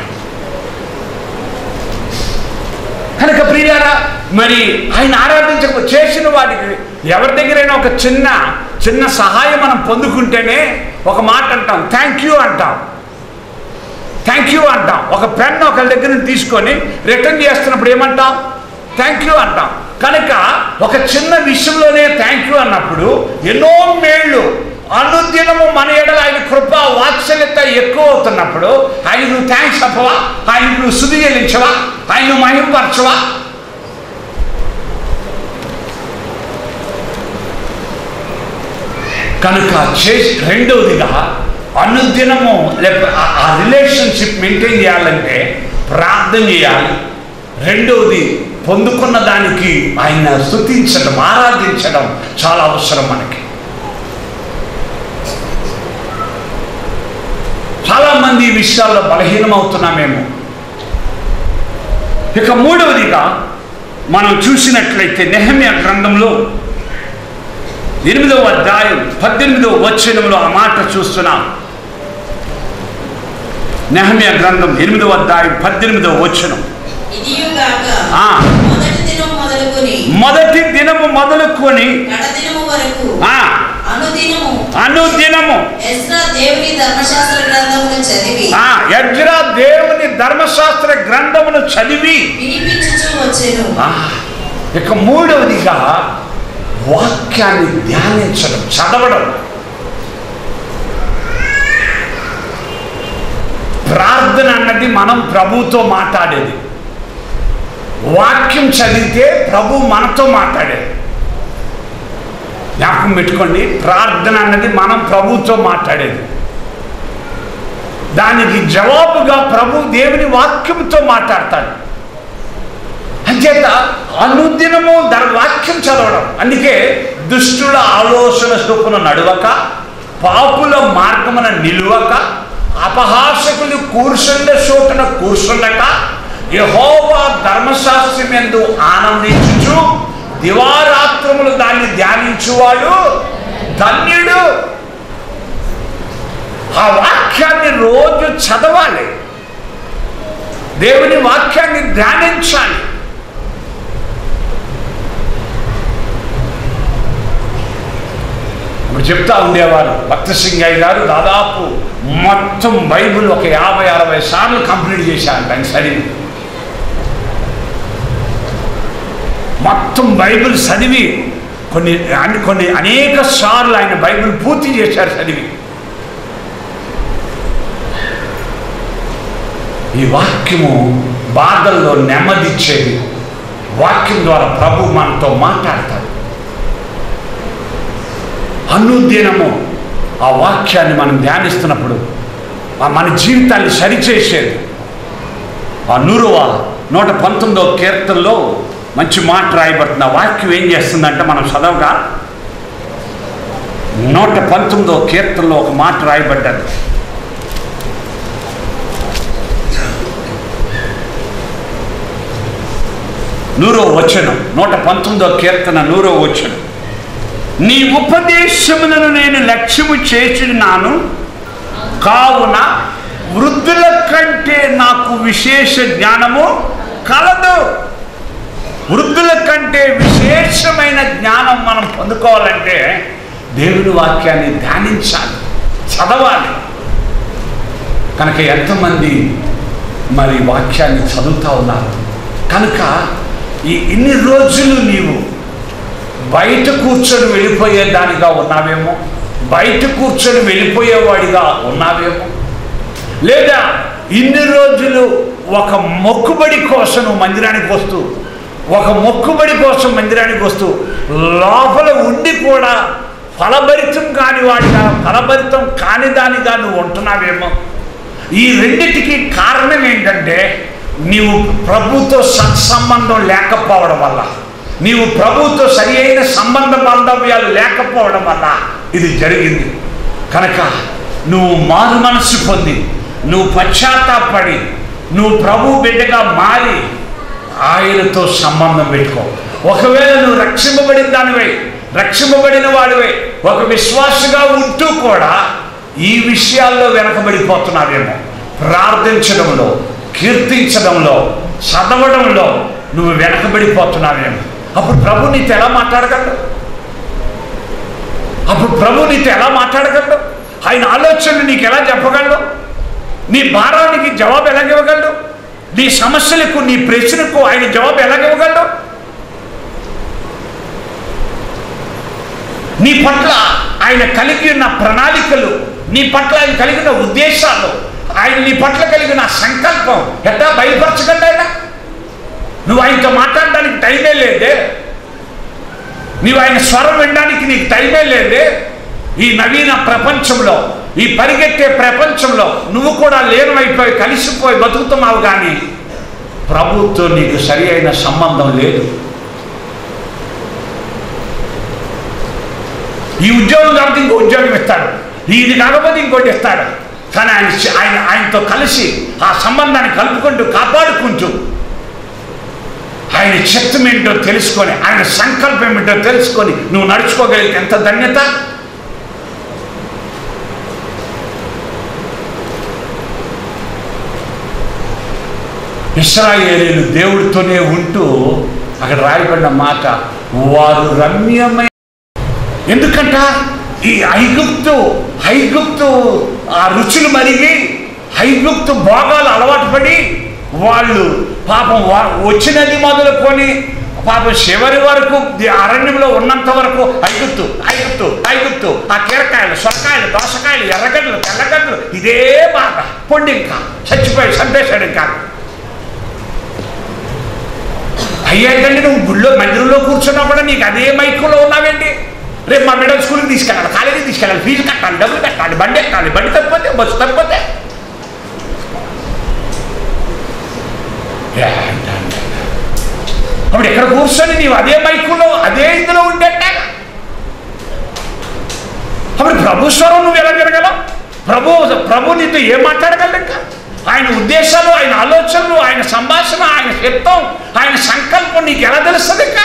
కనుక ప్రియులారా, మరి ఆయన ఆరాధించక చేసిన వాటికి ఎవరి దగ్గరైనా ఒక చిన్న సహాయం మనం పొందుకుంటేనే ఒక మాట అంటాం, థ్యాంక్ యూ అంటాం. థ్యాంక్ యూ అంటాం. ఒక పెన్ ఒకరి దగ్గర నుంచి తీసుకొని రిటర్న్ చేస్తున్నప్పుడు ఏమంటాం? థ్యాంక్ యూ అంటాం. కనుక ఒక చిన్న విషయంలోనే థ్యాంక్ యూ అన్నప్పుడు ఎన్నో మేళ్ళు అనుదినము మన ఎడల ఆయన కృప వాత్సల్యత ఎక్కువ అవుతున్నప్పుడు ఆయన నువ్వు థ్యాంక్స్ చెప్పవా? ఆయన నువ్వు స్తుతి చెల్లించవా? ఆయన నువ్వు మహిమపరచవా? కనుక రెండవదిగా అనుదినము ఆ రిలేషన్షిప్ మెయింటైన్ చేయాలంటే ప్రార్థన చేయాలి. రెండవది పొందుకున్న దానికి ఆయన స్తుతించడం, ఆరాధించడం చాలా అవసరం మనకి. చాలామంది ఈ విషయాల్లో బలహీనమవుతున్నామేమో. ఇక మూడవదిగా మనం చూసినట్లయితే నెహెమ్యా గ్రంథంలో 8వ అధ్యాయం 18వ వచనంలో ఆ మాట చూస్తున్నాం. నెహెమ్యా గ్రంథం 8వ అధ్యాయం 18వ వచనం, మొదటి దినము మొదలుకొని అనుదినము ఎజ్రా దేవుని ధర్మశాస్త్ర గ్రంథమును చదివి ఇక మూడవదిగా వాక్యాన్ని ధ్యానించడం, చదవడం. ప్రార్థన అన్నది మనం ప్రభుతో మాట్లాడేది. వాక్యం చదివితే ప్రభు మనతో మాట్లాడేది. జ్ఞాపకం పెట్టుకోండి, ప్రార్థన అన్నది మనం ప్రభుతో మాట్లాడేది. దానికి జవాబుగా ప్రభు దేవుని వాక్యంతో మాట్లాడతాడు. అంచేత అనుదినము వాక్యం చదవడం. అందుకే దుష్టుల ఆలోచన చొప్పున నడవక, పాపుల మార్గమున నిలువక, అపహాసకులు కూర్చుండే చోటున కూర్చుండక, యెహోవా ధర్మశాస్త్రమందు ఆనందించుచు దివారాత్రములు దాన్ని ధ్యానించువాడు ధన్యుడు. ఆ వాక్యాన్ని రోజు చదవాలి, దేవుని వాక్యాన్ని ధ్యానించాలి. ఇప్పుడు చెప్తా ఉండేవారు భక్త సింగయ్య గారు, దాదాపు మొత్తం బైబిల్ ఒక 50-60 సార్లు కంప్లీట్ చేశారంట ఆయన చదివి. మొత్తం బైబిల్ చదివి కొన్ని అనేక సార్లు ఆయన బైబిల్ పూర్తి చేశారు చదివి. ఈ వాక్యము బాధల్లో నెమ్మదిచ్చేది. వాక్యం ద్వారా ప్రభు మనతో మాట్లాడతాడు. అనుదినము ఆ వాక్యాన్ని మనం ధ్యానిస్తున్నప్పుడు మన జీవితాన్ని సరిచేసేది. ఆ 119వ కీర్తనలో మంచి మాట రాయబడుతుంది. ఆ వాక్యం ఏం చేస్తుందంటే, మనం చదవగా 119వ కీర్తనలో ఒక మాట రాయబడ్డది. నూరో వచనం, 119వ కీర్తన 100వ వచనం. నీ ఉపదేశములను నేను లక్ష్యము చేస్తున్నాను, కావున వృద్ధుల కంటే నాకు విశేష జ్ఞానము కలదు. వృద్ధుల కంటే విశేషమైన జ్ఞానం మనం పొందుకోవాలంటే దేవుని వాక్యాన్ని ధ్యానించాలి, చదవాలి. కనుక ఎంతమంది మరి వాక్యాన్ని చదువుతూ ఉన్నారు? కనుక ఇన్ని రోజులు నీవు బయట కూర్చొని వెళ్ళిపోయేదానిగా ఉన్నావేమో, బయట కూర్చొని వెళ్ళిపోయేవాడిగా ఉన్నావేమో, లేదా ఇన్ని రోజులు ఒక మొక్కుబడి కోసం మందిరానికి వస్తూ, ఒక మొక్కుబడి కోసం మందిరానికి వస్తూ లోపల ఉండి కూడా ఫలభరితం కాని వాడిగా, ఫలభరితం కాని దానిగా నువ్వు ఉంటున్నావేమో. ఈ రెండిటికి కారణం ఏంటంటే నీవు ప్రభుతో సత్సంబంధం లేకపోవడం వల్ల, నీవు ప్రభుతో సరి అయిన సంబంధ బాంధవ్యాలు లేకపోవడం వల్ల ఇది జరిగింది. కనుక నువ్వు మారు మనసు పొంది, నువ్వు పశ్చాత్తాపడి, నువ్వు ప్రభు బిడ్డగా మారి ఆయనతో సంబంధం పెట్టుకో. ఒకవేళ నువ్వు రక్షింపబడిన దానివై, రక్షింపబడిన వాడివై, ఒక విశ్వాసగా ఉంటూ కూడా ఈ విషయాల్లో వెనకబడిపోతున్నావేమో. ప్రార్థించడంలో, కీర్తించడంలో, చదవడంలో నువ్వు వెనకబడిపోతున్నావేమో. అప్పుడు ప్రభు నీతో ఎలా మాట్లాడగలడు? అప్పుడు ప్రభు నీతో ఎలా మాట్లాడగలడు? ఆయన ఆలోచనలు నీకు ఎలా చెప్పగలడు? నీ భారానికి జవాబు ఎలాగివ్వగలడు? నీ సమస్యలకు, నీ ప్రశ్నకు ఆయన జవాబు ఎలాగివ్వగలడు? నీ పట్ల ఆయన కలిగి ఉన్న ప్రణాళికలు, నీ పట్ల ఆయన కలిగిన ఉద్దేశాలు, ఆయన నీ పట్ల కలిగిన సంకల్పం ఎట్లా బయలుపరచగలడు ఆయన? నువ్వు ఆయనతో మాట్లాడడానికి టైమే లేదే, నువ్వు ఆయన స్వరం వినడానికి నీకు టైమే లేదే. ఈ నవీన ప్రపంచంలో, ఈ పరిగెట్టే ప్రపంచంలో నువ్వు కూడా లీనమైపోయి కలిసిపోయి బతుకుతున్నావు, కానీ ప్రభుత్వం నీకు సరి అయిన సంబంధం లేదు. ఈ ఉద్యోగం కాబట్టి ఇంకో ఉద్యోగం ఇస్తాడు, ఇది కాకపోతే ఇంకోటి ఇస్తాడు. కానీ ఆయనతో కలిసి ఆ సంబంధాన్ని కలుపుకుంటూ, కాపాడుకుంటూ, ఆయన చిత్తం ఏంటో తెలుసుకొని, ఆయన సంకల్పం ఏంటో తెలుసుకొని నువ్వు నడుచుకోగలిగితే ఎంత ధన్యత. ఇశ్రాయేలీయులు దేవుడితోనే ఉంటూ, అక్కడ రాయబడిన మాట, వారు రమ్యమైన, ఎందుకంట ఈ ఐగుప్తు ఆ రుచులు మరిగి, ఐగుప్తు భోగాలు అలవాటు పడి వాళ్ళు పాపం వచ్చినది మొదలుకొని పాపం చివరి వరకు అరణ్యంలో ఉన్నంత వరకు ఐగుప్తు ఆ కీరకాయలు, సొరకాయలు, దోసకాయలు, ఎర్రగడ్డలు, తెల్లగడ్డలు, ఇదే బాధ. పొండి ఇంకా చంపేశాడు. ఇంకా అయ్యేదండి, నువ్వు గుళ్ళో మందిరంలో కూర్చున్నా కూడా నీకు అదే మైకులో ఉన్నావేంటి? రేపు మా బిడ్డలు స్కూల్కి తీసుకెళ్ళాలి, కాలేజీకి తీసుకెళ్ళాలి, ఫీజు కట్టాలి, డబ్బులు కట్టాలి, బండి ఎక్కాలి, బండి తప్పిపోతే, బస్సు తప్పిపోతే. అప్పుడు ఎక్కడ కూర్చొని నీవు అదే మైకులో, అదే ఇందులో ఉండేట. అప్పుడు ప్రభు స్వరం నువ్వు ఎలా జరగలవు? ప్రభు నీతో ఏం మాట్లాడగలరు? ఇంకా ఆయన ఉద్దేశాలు, ఆయన ఆలోచనలు, ఆయన సంభాషణ, ఆయన చిత్తం, ఆయన సంకల్పం నీకు ఎలా తెలుస్తుంది? ఇంకా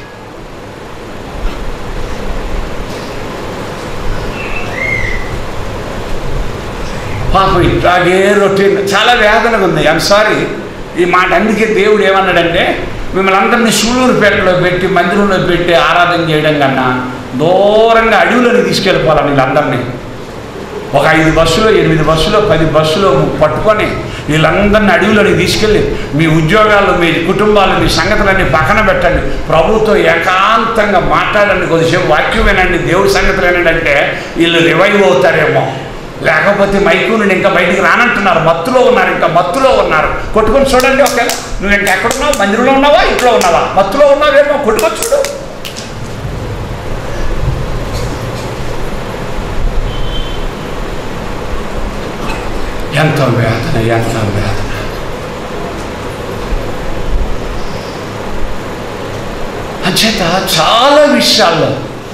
పాపం ఇట్లాగే రొటీన్, చాలా వేదనగా ఉంది. ఐఎమ్ సారీ ఈ మాట. అందుకే దేవుడు ఏమన్నాడంటే, మిమ్మల్ని అందరినీ సూళ్ళూరుపేటలో పెట్టి, మందిరంలో పెట్టి ఆరాధన చేయడం కన్నా దూరంగా అడవులను తీసుకెళ్ళిపోవాలి. వీళ్ళందరినీ ఒక 5 బస్సులో, 8 బస్సులో, 10 బస్సులో పట్టుకొని వీళ్ళందరినీ అడవులని తీసుకెళ్ళి మీ ఉద్యోగాలు, మీ కుటుంబాలు, మీ సంగతులన్నీ పక్కన పెట్టండి, ప్రభుతో ఏకాంతంగా మాట్లాడండి, కొద్దిసేపు వాక్యం వినండి, దేవుడి సంగతులు వినండి అంటే వీళ్ళు రివైవ్ అవుతారేమో. లేకపోతే మైకు నుండి ఇంకా బయటికి రానంటున్నారు, మత్తులో ఉన్నారు, ఇంకా మత్తులో ఉన్నారు. కొట్టుకొని చూడండి. ఒకవేళ నువ్వు ఇంకా ఎక్కడున్నావు? మందిరంలో ఉన్నావా, ఇంట్లో ఉన్నావా? మత్తులో ఉన్నావేమో, కొట్టుకొని చూడు. ఎంత వేదన, ఎంత వేదన. అంచేత చాలా విషయాల్లో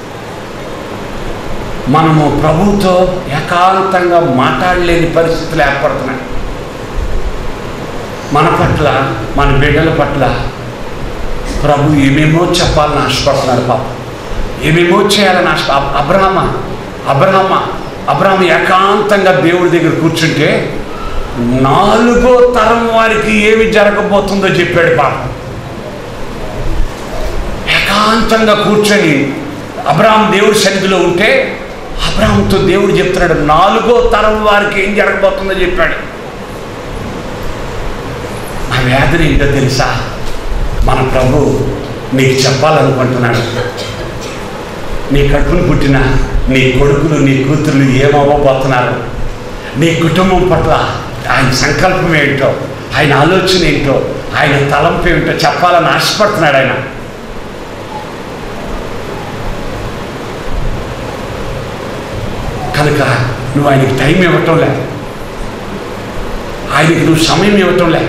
మనము ప్రభుతో ఏకాంతంగా మాట్లాడలేని పరిస్థితులు ఏర్పడుతున్నాయి. మన పట్ల, మన బిడ్డల పట్ల ప్రభు ఏమేమో చెప్పాలని ఆశపడుతున్నారు. పాపం ఏమేమో చేయాలని ఆశ. అబ్రహాము ఏకాంతంగా దేవుడి దగ్గర కూర్చుంటే 4వ తరం వారికి ఏమి జరగబోతుందో చెప్పాడు పాపం. ఏకాంతంగా కూర్చొని అబ్రహాం దేవుడి సన్నిధిలో ఉంటే అబ్రహాంతో దేవుడు చెప్తున్నాడు 4వ తరం వారికి ఏం జరగబోతుందో చెప్పాడు. ఆ వేదన ఏంటో తెలుసా? మన ప్రభు నీకు చెప్పాలనుకుంటున్నాడు. నీ కడుపును పుట్టిన నీ కొడుకులు నీ కూతుర్లు ఏమవ్వబోతున్నారు, నీ కుటుంబం పట్ల ఆయన సంకల్పం ఏంటో, ఆయన ఆలోచన ఏంటో, ఆయన తలంపు ఏమిటో చెప్పాలని ఆశపడుతున్నాడు ఆయన. కనుక నువ్వు ఆయనకి టైం ఇవ్వటం లే, ఆయనకి నువ్వు సమయం ఇవ్వటం లే.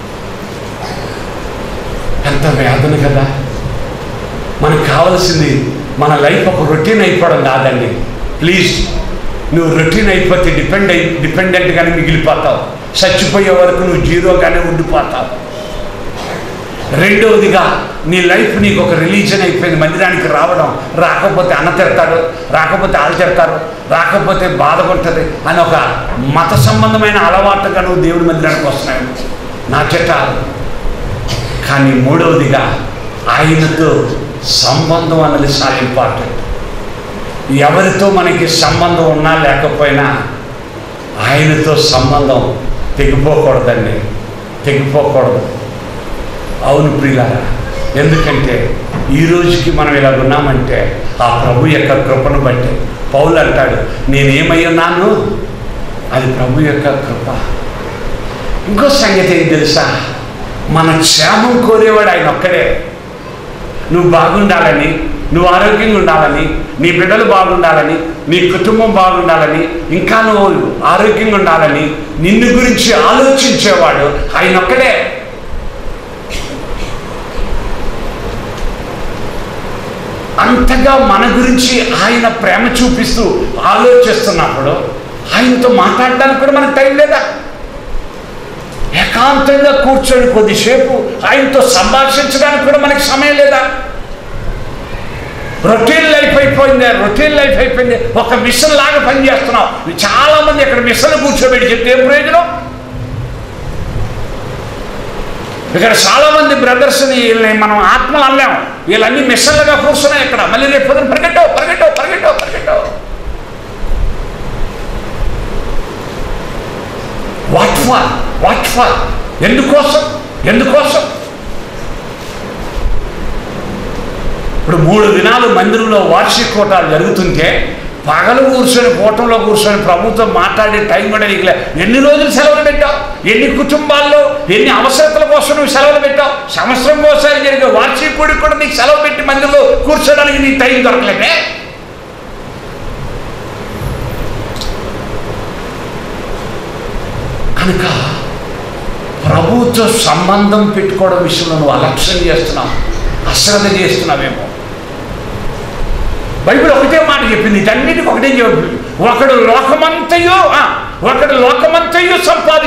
ఎంత వేదన కదా. మనకు కావాల్సింది మన లైఫ్ ఒక రొటీన్ అయిపోవడం కాదండి. ప్లీజ్, నువ్వు రొటీన్ అయిపోతే డిపెండెంట్గానే మిగిలిపోతావు. చచ్చిపోయే వరకు నువ్వు జీరోగానే ఉండిపోతావు. రెండవదిగా నీ లైఫ్ నీకు ఒక రిలీజన్ అయిపోయింది. మందిరానికి రాకపోతే అన్న తిడతాడు, రాకపోతే ఆళ్ళు తిడతారు, రాకపోతే బాధగా ఉంటుంది అని ఒక మత సంబంధమైన అలవాటుగా నువ్వు దేవుడి మందిరానికి వస్తున్నావు. నా చెట్టాలు. కానీ మూడవదిగా ఆయనతో సంబంధం అన్నది చాలా ఇంపార్టెంట్. ఎవరితో మనకి సంబంధం ఉన్నా లేకపోయినా ఆయనతో సంబంధం తెగిపోకూడదండి, తెగిపోకూడదు. అవును ప్రియులారా, ఎందుకంటే ఈ రోజుకి మనం ఇలా ఉన్నామంటే ఆ ప్రభు యొక్క కృపను బట్టి. పౌలు అంటాడు, నేనేమై ఉన్నాను అది ప్రభు యొక్క కృప. ఇంకో సంగతి ఏం తెలుసా? మన క్షేమం కోరేవాడు ఆయన ఒక్కడే. నువ్వు బాగుండాలని, నువ్వు ఆరోగ్యంగా ఉండాలని, నీ బిడ్డలు బాగుండాలని, నీ కుటుంబం బాగుండాలని, ఇంకా నువ్వు ఆరోగ్యంగా ఉండాలని నిన్ను గురించి ఆలోచించేవాడు ఆయన ఒక్కడే. అంతగా మన గురించి ఆయన ప్రేమ చూపిస్తూ ఆలోచిస్తున్నప్పుడు ఆయనతో మాట్లాడడానికి కూడా మనకు టైం లేదా? ఏకాంతంగా కూర్చొని కొద్దిసేపు ఆయనతో సంభాషించడానికి కూడా మనకి సమయం లేదా? రొటీన్ లైఫ్ అయిపోయింది. ఒక మిషన్ లాగా పనిచేస్తున్నావు. చాలా మంది ఇక్కడ మిషన్ కూర్చోబెట్టి చెప్తే ఏం ప్రయోజనం? ఇక్కడ చాలా మంది బ్రదర్స్ని మనం ఆత్మలు అనలేము. వీళ్ళన్నీ మిషన్లుగా కూర్చున్నాయి ఇక్కడ. మళ్ళీ రేపు పొద్దున పరిగెట్టవు. What for? ఎందుకోసం? ఇప్పుడు 3 దినాలు మందిరంలో వార్షిక కూటాలు జరుగుతుంటే పగలు కూర్చొని కూర్చొని ప్రభుత్వం మాట్లాడే టైం కూడా నీకు. ఎన్ని రోజులు సెలవులు పెట్టావు? ఎన్ని కుటుంబాల్లో ఎన్ని అవసరతల కోసం నువ్వు సెలవులు పెట్టావు? సంవత్సరం ఒకసారి జరిగే వార్షిక కూడికి కూడా నీకు సెలవు పెట్టి మందిరంలో కూర్చోడానికి నీకు టైం దొరకలేదే? కనుక ప్రభుత్వ సంబంధం పెట్టుకోవడం విషయంలో నువ్వు అలక్ష్యం చేస్తున్నావు, అశ్రద్ధ చేస్తున్నావేమో. బైబిల్ ఒకటే మాట చెప్పింది, వీటన్నిటికి ఒకటే చెప్పింది. ఒకడు లోకమంతయు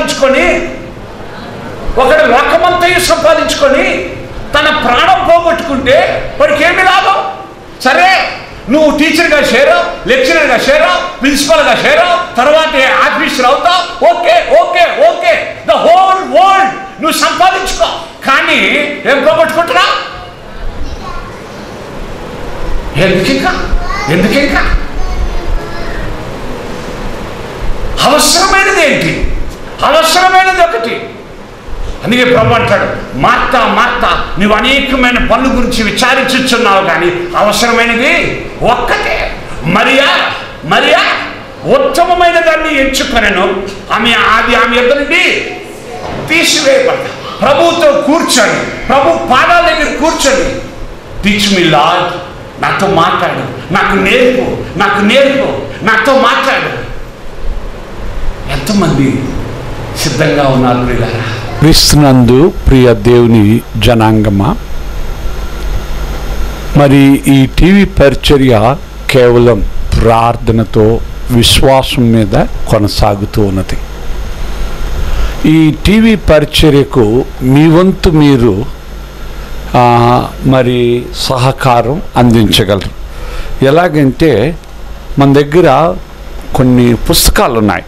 సంపాదించుకొని తన ప్రాణం పోగొట్టుకుంటే వాడికి ఏమి లాభం? సరే, నువ్వు టీచర్గా చేరావు, లెక్చరర్గా చేరావు, ప్రిన్సిపల్గా చేరావు, తర్వాత ఆఫీసర్ అవుతావు. ఓకే ద హోల్ వరల్డ్ నువ్వు సంపాదించుకో. కానీ ఏం పోగొట్టుకుంటున్నా? ఎందుకింకా అవసరమైనది ఏంటి? అవసరమైనది ఒకటి. అందుకే ప్రభు అంటాడు, మార్తా నువ్వు అనేకమైన పనుల గురించి విచారించుచున్నావు, కానీ అవసరమైనది ఒక్కటే. మరియా ఉత్తమమైన దాన్ని ఎంచుకొనెను, ఆమె యొద్ద నుండి తీసివేయబడ్డ. ప్రభువుతో కూర్చొని, ప్రభు పాదాల దగ్గర కూర్చొని, టీచ్ మీ లార్డ్, నాతో మాట్లాడు, నాకు నేర్పు, నాతో మాట్లాడు. ఎంతమంది సిద్ధంగా ఉన్నారు ప్రియులారా? క్రీస్తునందు ప్రియ దేవుని జనాంగమా, మరి ఈ టీవీ పరిచర్య కేవలం ప్రార్థనతో విశ్వాసం మీద కొనసాగుతూ ఉన్నది. ఈ టీవీ పరిచర్యకు మీ వంతు మీరు మరి సహకారం అందించగలరు. ఎలాగంటే మన దగ్గర కొన్ని పుస్తకాలు ఉన్నాయి,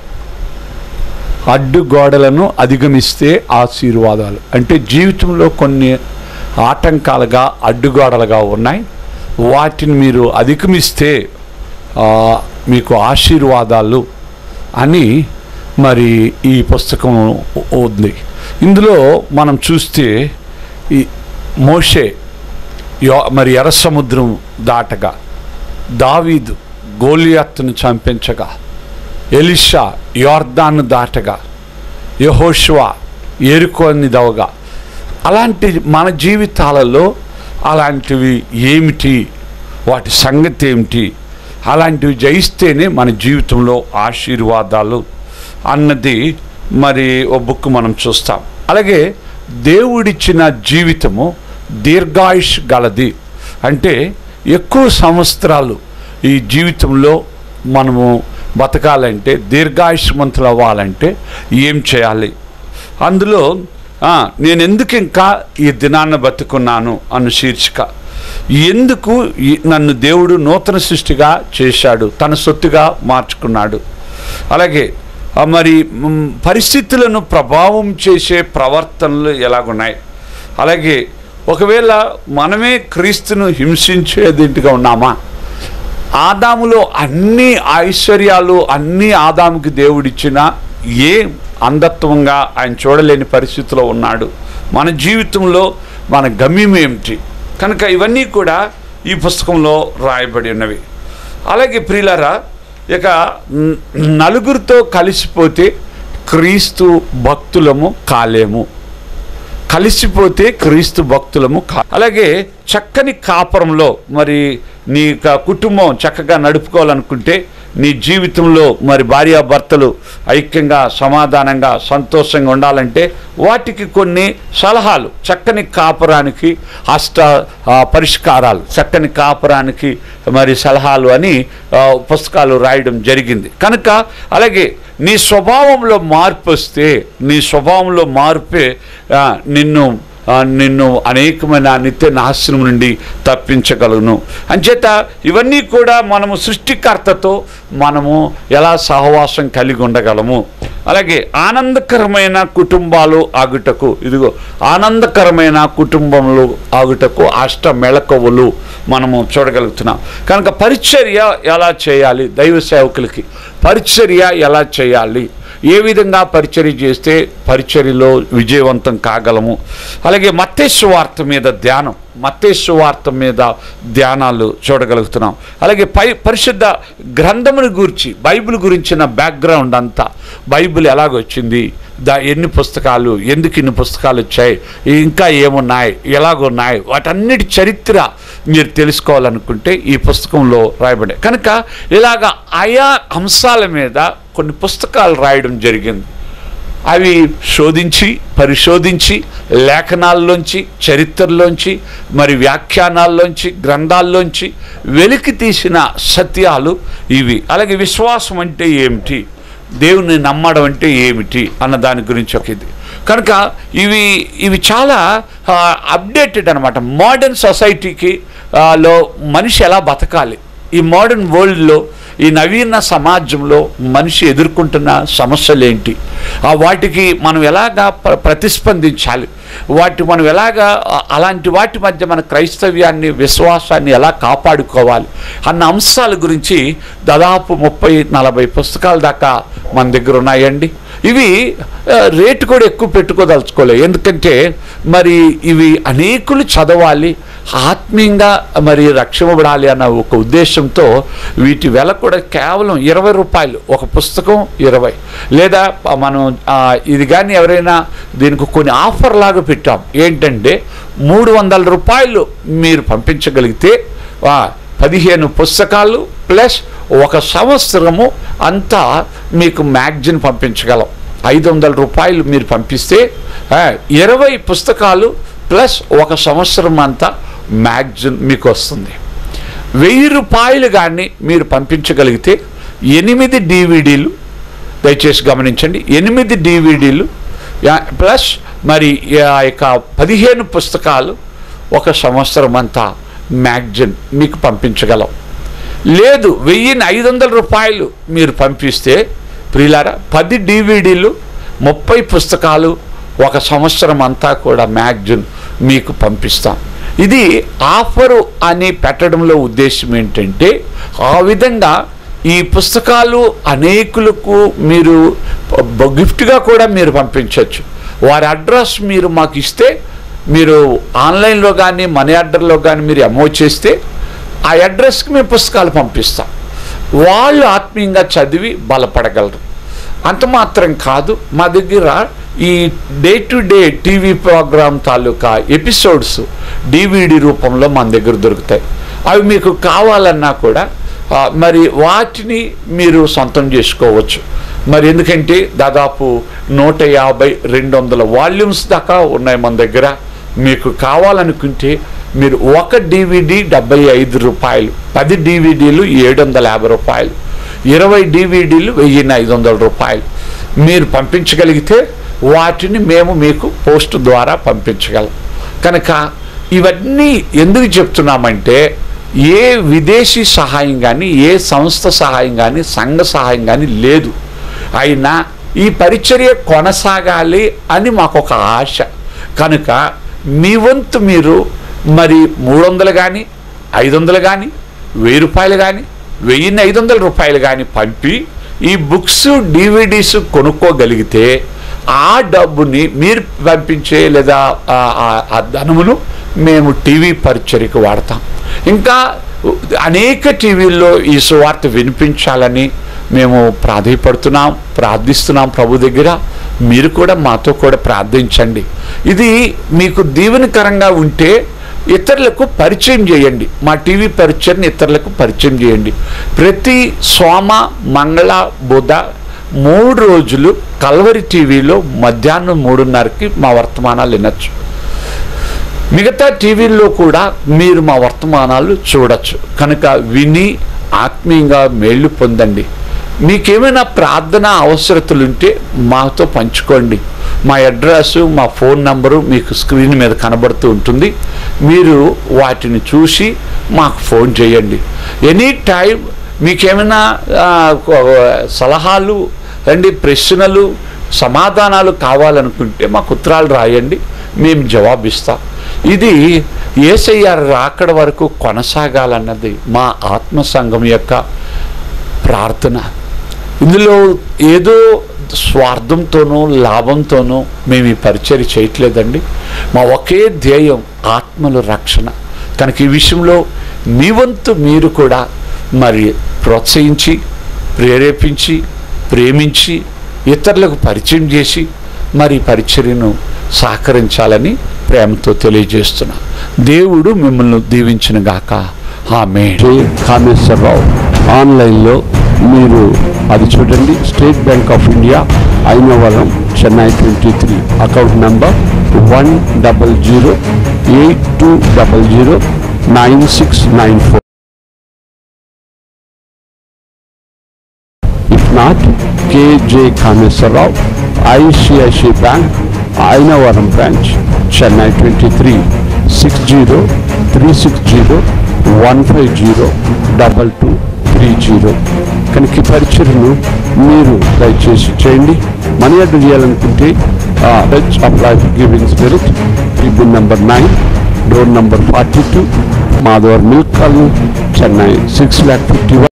అడ్డుగోడలను అధిగమిస్తే ఆశీర్వాదాలు. అంటే జీవితంలో కొన్ని ఆటంకాలుగా అడ్డుగోడలుగా ఉన్నాయి, వాటిని మీరు అధిగమిస్తే మీకు ఆశీర్వాదాలు అని మరి ఈ పుస్తకం ఉంది. ఇందులో మనం చూస్తే ఈ మోషే మరి ఎర్ర సముద్రం దాటగా, దావీదు గోలియాతును చంపించగా, ఎలీషా యోర్దాను దాటగా, యెహోషువ యెరికోని దవగా, అలాంటి మన జీవితాలలో అలాంటివి ఏమిటి, వాటి సంగతి ఏమిటి, అలాంటివి జయిస్తేనే మన జీవితంలో ఆశీర్వాదాలు అన్నది మరి ఓ బుక్ మనం చూస్తాం. అలాగే దేవుడిచ్చిన జీవితము దీర్ఘాయుష్ గలది. అంటే ఎక్కువ సంవత్సరాలు ఈ జీవితంలో మనము బతకాలంటే, దీర్ఘాయుష్మంతులు అవ్వాలంటే ఏం చేయాలి? అందులో నేను ఎందుకు ఇంకా ఈ దినాన్ని బతుకున్నాను అన్న శీర్షిక. ఎందుకు నన్ను దేవుడు నూతన సృష్టిగా చేశాడు, తన సొత్తుగా మార్చుకున్నాడు. అలాగే మరి పరిస్థితులను ప్రభావం చేసే ప్రవర్తనలు ఎలాగున్నాయి. అలాగే ఒకవేళ మనమే క్రీస్తును హింసించేదింటిగా ఉన్నామా? ఆదాములో అన్ని ఐశ్వర్యాలు అన్నీ ఆదాముకి దేవుడిచ్చిన ఏ అంధత్వంగా ఆయన చూడలేని పరిస్థితిలో ఉన్నాడు. మన జీవితంలో మన గమ్యం ఏమిటి? కనుక ఇవన్నీ కూడా ఈ పుస్తకంలో రాయబడి ఉన్నవి. అలాగే ప్రియులారా, ఇక నలుగురితో కలిసిపోతే క్రీస్తు భక్తులము కాలేము, కలిసిపోతే క్రీస్తు భక్తులము అలాగే చక్కని కాపురంలో మరి నీ కుటుంబం చక్కగా నడుపుకోవాలనుకుంటే, నీ జీవితంలో మరి భార్యాభర్తలు ఐక్యంగా సమాధానంగా సంతోషంగా ఉండాలంటే వాటికి కొన్ని సలహాలు, చక్కని కాపురానికి పరిష్కారాలు, చక్కని కాపురానికి మరి సలహాలు అని పుస్తకాలు రాయడం జరిగింది. కనుక అలాగే నీ స్వభావంలో మార్పు వస్తే, నీ స్వభావంలో మార్పే నిన్ను అనేకమైన నిత్య నాశనం నుండి తప్పించగలను. అంచేత ఇవన్నీ కూడా మనము సృష్టికర్తతో మనము ఎలా సహవాసం కలిగి ఉండగలము. అలాగే ఆనందకరమైన కుటుంబాలు ఆగుటకు, ఇదిగో ఆనందకరమైన కుటుంబములు ఆగుటకు అష్ట మెళకువలు మనము చూడగలుగుతున్నాం. కనుక పరిచర్య ఎలా చేయాలి, దైవ సేవకులకి పరిచర్య ఎలా చేయాలి, ఏ విధంగా పరిచర్య చేస్తే పరిచర్యలో విజయవంతం కాగలము. అలాగే మత్తయి సువార్త మీద ధ్యానం, మత్తయి సువార్త మీద ధ్యానాలు చూడగలుగుతున్నాం. అలాగే పరిశుద్ధ గ్రంథముని గురించి, బైబిల్ గురించిన బ్యాక్గ్రౌండ్ అంతా, బైబిల్ ఎలాగొచ్చింది, ఎన్ని పుస్తకాలు, ఎందుకు ఇన్ని పుస్తకాలు వచ్చాయి, ఇంకా ఏమున్నాయి, ఎలాగున్నాయి, వాటన్నిటి చరిత్ర మీరు తెలుసుకోవాలనుకుంటే ఈ పుస్తకంలో రాయబడే. కనుక ఇలాగ ఆయా అంశాల మీద కొన్ని పుస్తకాలు రాయడం జరిగింది. అవి శోధించి పరిశోధించి లేఖనాల్లోంచి, చరిత్రలోంచి, మరి వ్యాఖ్యానాల్లోంచి, గ్రంథాల్లోంచి వెలికి తీసిన సత్యాలు ఇవి. అలాగే విశ్వాసం అంటే ఏమిటి, దేవుని నమ్మడం అంటే ఏమిటి అన్న దాని గురించి ఒక ఇది. కనుక ఇవి చాలా అప్డేటెడ్ అనమాట. మోడర్న్ సొసైటీకి లో మనిషి ఎలా బతకాలి, ఈ మోడర్న్ వరల్డ్లో, ఈ నవీన సమాజంలో మనిషి ఎదుర్కొంటున్న సమస్యలు ఏంటి, వాటికి మనం ఎలాగా ప్రతిస్పందించాలి, మనం ఎలాగా అలాంటి వాటి మధ్య మన క్రైస్తవ్యాన్ని, విశ్వాసాన్ని ఎలా కాపాడుకోవాలి అన్న అంశాల గురించి దాదాపు 30-40 పుస్తకాల దాకా మన దగ్గర ఉన్నాయండి. ఇవి రేటు కూడా ఎక్కువ పెట్టుకోదలుచుకోలేదు, ఎందుకంటే మరి ఇవి అనేకులు చదవాలి, ఆత్మీయంగా మరి రక్షింపబడాలి అన్న ఒక ఉద్దేశంతో వీటి వెల కూడా కేవలం 20 రూపాయలు, ఒక పుస్తకం 20. లేదా మనం ఇది కానీ ఎవరైనా దీనికి కొన్ని ఆఫర్ లాగా పెట్టాం, ఏంటంటే 300 రూపాయలు మీరు పంపించగలిగితే 15 పుస్తకాలు ప్లస్ 1 సంవత్సరము అంతా మీకు మ్యాగజిన్ పంపించగలం. 500 రూపాయలు మీరు పంపిస్తే 20 పుస్తకాలు ప్లస్ 1 సంవత్సరం అంతా మ్యాగజిన్ మీకు వస్తుంది. 1000 రూపాయలు కానీ మీరు పంపించగలిగితే 8 DVDలు, దయచేసి గమనించండి, 8 DVDలు ప్లస్ మరి 15 పుస్తకాలు 1 సంవత్సరం అంతా మ్యాగజిన్ మీకు పంపించగలం. లేదు 1500 రూపాయలు మీరు పంపిస్తే ప్రియులారా 10 DVDలు 30 పుస్తకాలు 1 సంవత్సరం అంతా కూడా మ్యాగజిన్ మీకు పంపిస్తాం. ఇది ఆఫరు అని పెట్టడంలో ఉద్దేశం ఏంటంటే ఆ విధంగా ఈ పుస్తకాలు అనేకులకు మీరు గిఫ్ట్గా కూడా మీరు పంపించవచ్చు. వారి అడ్రస్ మీరు మాకు ఇస్తే, మీరు ఆన్లైన్లో కానీ మనీ ఆర్డర్లో కానీ మీరు అమౌంట్ చేస్తే ఆ అడ్రస్కి మేము పుస్తకాలు పంపిస్తాం. వాళ్ళు ఆత్మీయంగా చదివి బలపడగలరు. అంత మాత్రం కాదు, మా దగ్గర ఈ day to day TV programme తాలూకా ఎపిసోడ్స్ DVD రూపంలో మన దగ్గర దొరుకుతాయి. అవి మీకు కావాలన్నా కూడా మరి వాటిని మీరు సొంతం చేసుకోవచ్చు. మరి ఎందుకంటే దాదాపు 150-200 వాల్యూమ్స్ దాకా ఉన్నాయి మన దగ్గర. మీకు కావాలనుకుంటే మీరు ఒక DVD 75 రూపాయలు, 10 DVDలు 750 రూపాయలు, 20 DVDలు 1500 రూపాయలు మీరు పంపించగలిగితే వాటిని మేము మీకు పోస్ట్ ద్వారా పంపించగలం. కనుక ఇవన్నీ ఎందుకు చెప్తున్నామంటే ఏ విదేశీ సహాయం కానీ, ఏ సంస్థ సహాయం కానీ, సంఘ సహాయం కానీ లేదు. అయినా ఈ పరిచర్య కొనసాగాలి అని మాకు ఒక ఆశ. కనుక మీ వంతు మీరు మరి 300 కానీ, 500 కానీ, 1000 రూపాయలు కానీ, 1500 రూపాయలు కానీ పంపి ఈ బుక్స్ DVDస్ కొనుక్కోగలిగితే ఆ డబ్బుని మీరు పంపించే లేదా ఆ ధనమును మేము టీవీ పరిచర్యకు వాడతాం. ఇంకా అనేక టీవీల్లో ఈ సువార్త వినిపించాలని మేము ప్రార్థిస్తున్నాం ప్రభు దగ్గర. మీరు కూడా మాతో కూడా ప్రార్థించండి. ఇది మీకు దీవెనకరంగా ఉంటే ఇతరులకు పరిచయం చేయండి. మా టీవీ పరిచయని ఇతరులకు పరిచయం చేయండి. ప్రతి సోమ, మంగళ, బుధ 3 రోజులు కల్వరి టీవీలో మధ్యాహ్నం 3:30కి మా వర్తమానాలు వినొచ్చు. మిగతా టీవీల్లో కూడా మీరు మా వర్తమానాలు చూడొచ్చు. కనుక విని ఆత్మీయంగా మేళ్ళు పొందండి. మీకేమైనా ప్రార్థన అవసరతలుంటే మాతో పంచుకోండి. మా అడ్రస్, మా ఫోన్ నంబరు మీకు స్క్రీన్ మీద కనబడుతూ ఉంటుంది. మీరు వాటిని చూసి మాకు ఫోన్ చేయండి. ఎనీ టైం మీకేమైనా సలహాలు ప్రశ్నలు, సమాధానాలు కావాలనుకుంటే మాకు ఉత్తరాలు రాయండి, మేము జవాబిస్తాం. ఇది యేసయ్య రాకడ వరకు కొనసాగాలన్నది మా ఆత్మ సంఘం యొక్క ప్రార్థన. ఇందులో ఏదో స్వార్థంతోనూ లాభంతోనూ మేము ఈ పరిచర్య చేయట్లేదండి. మా ఒకే ధ్యేయం ఆత్మల రక్షణ. కనుక ఈ విషయంలో మీ వంతు మీరు కూడా మరి ప్రోత్సహించి, ప్రేరేపించి, ప్రేమించి, ఇతరులకు పరిచయం చేసి మరి పరిచర్యను సహకరించాలని ప్రేమతో తెలియజేస్తున్నా. దేవుడు మిమ్మల్ని దీవించిన గాక. ఆమేన్. కామేశ్వరరావు ఆన్లైన్లో మీరు అది చూడండి. State Bank of India, Inavaram, Chennai 23. Account number 10082009694. If not, KJ Kameswarrao, ICICI Bank, Ainavaram branch, Chennai 23, 603601502230. కనుక ఈ పరిచర్యను మీరు దయచేసి చేయండి. మనీ ఆర్డర్ చేయాలనుకుంటే Church of Life Giving Spirit, Tribune number 9, door number 42, Madhavar Milk Colony, Chennai 6,51,000.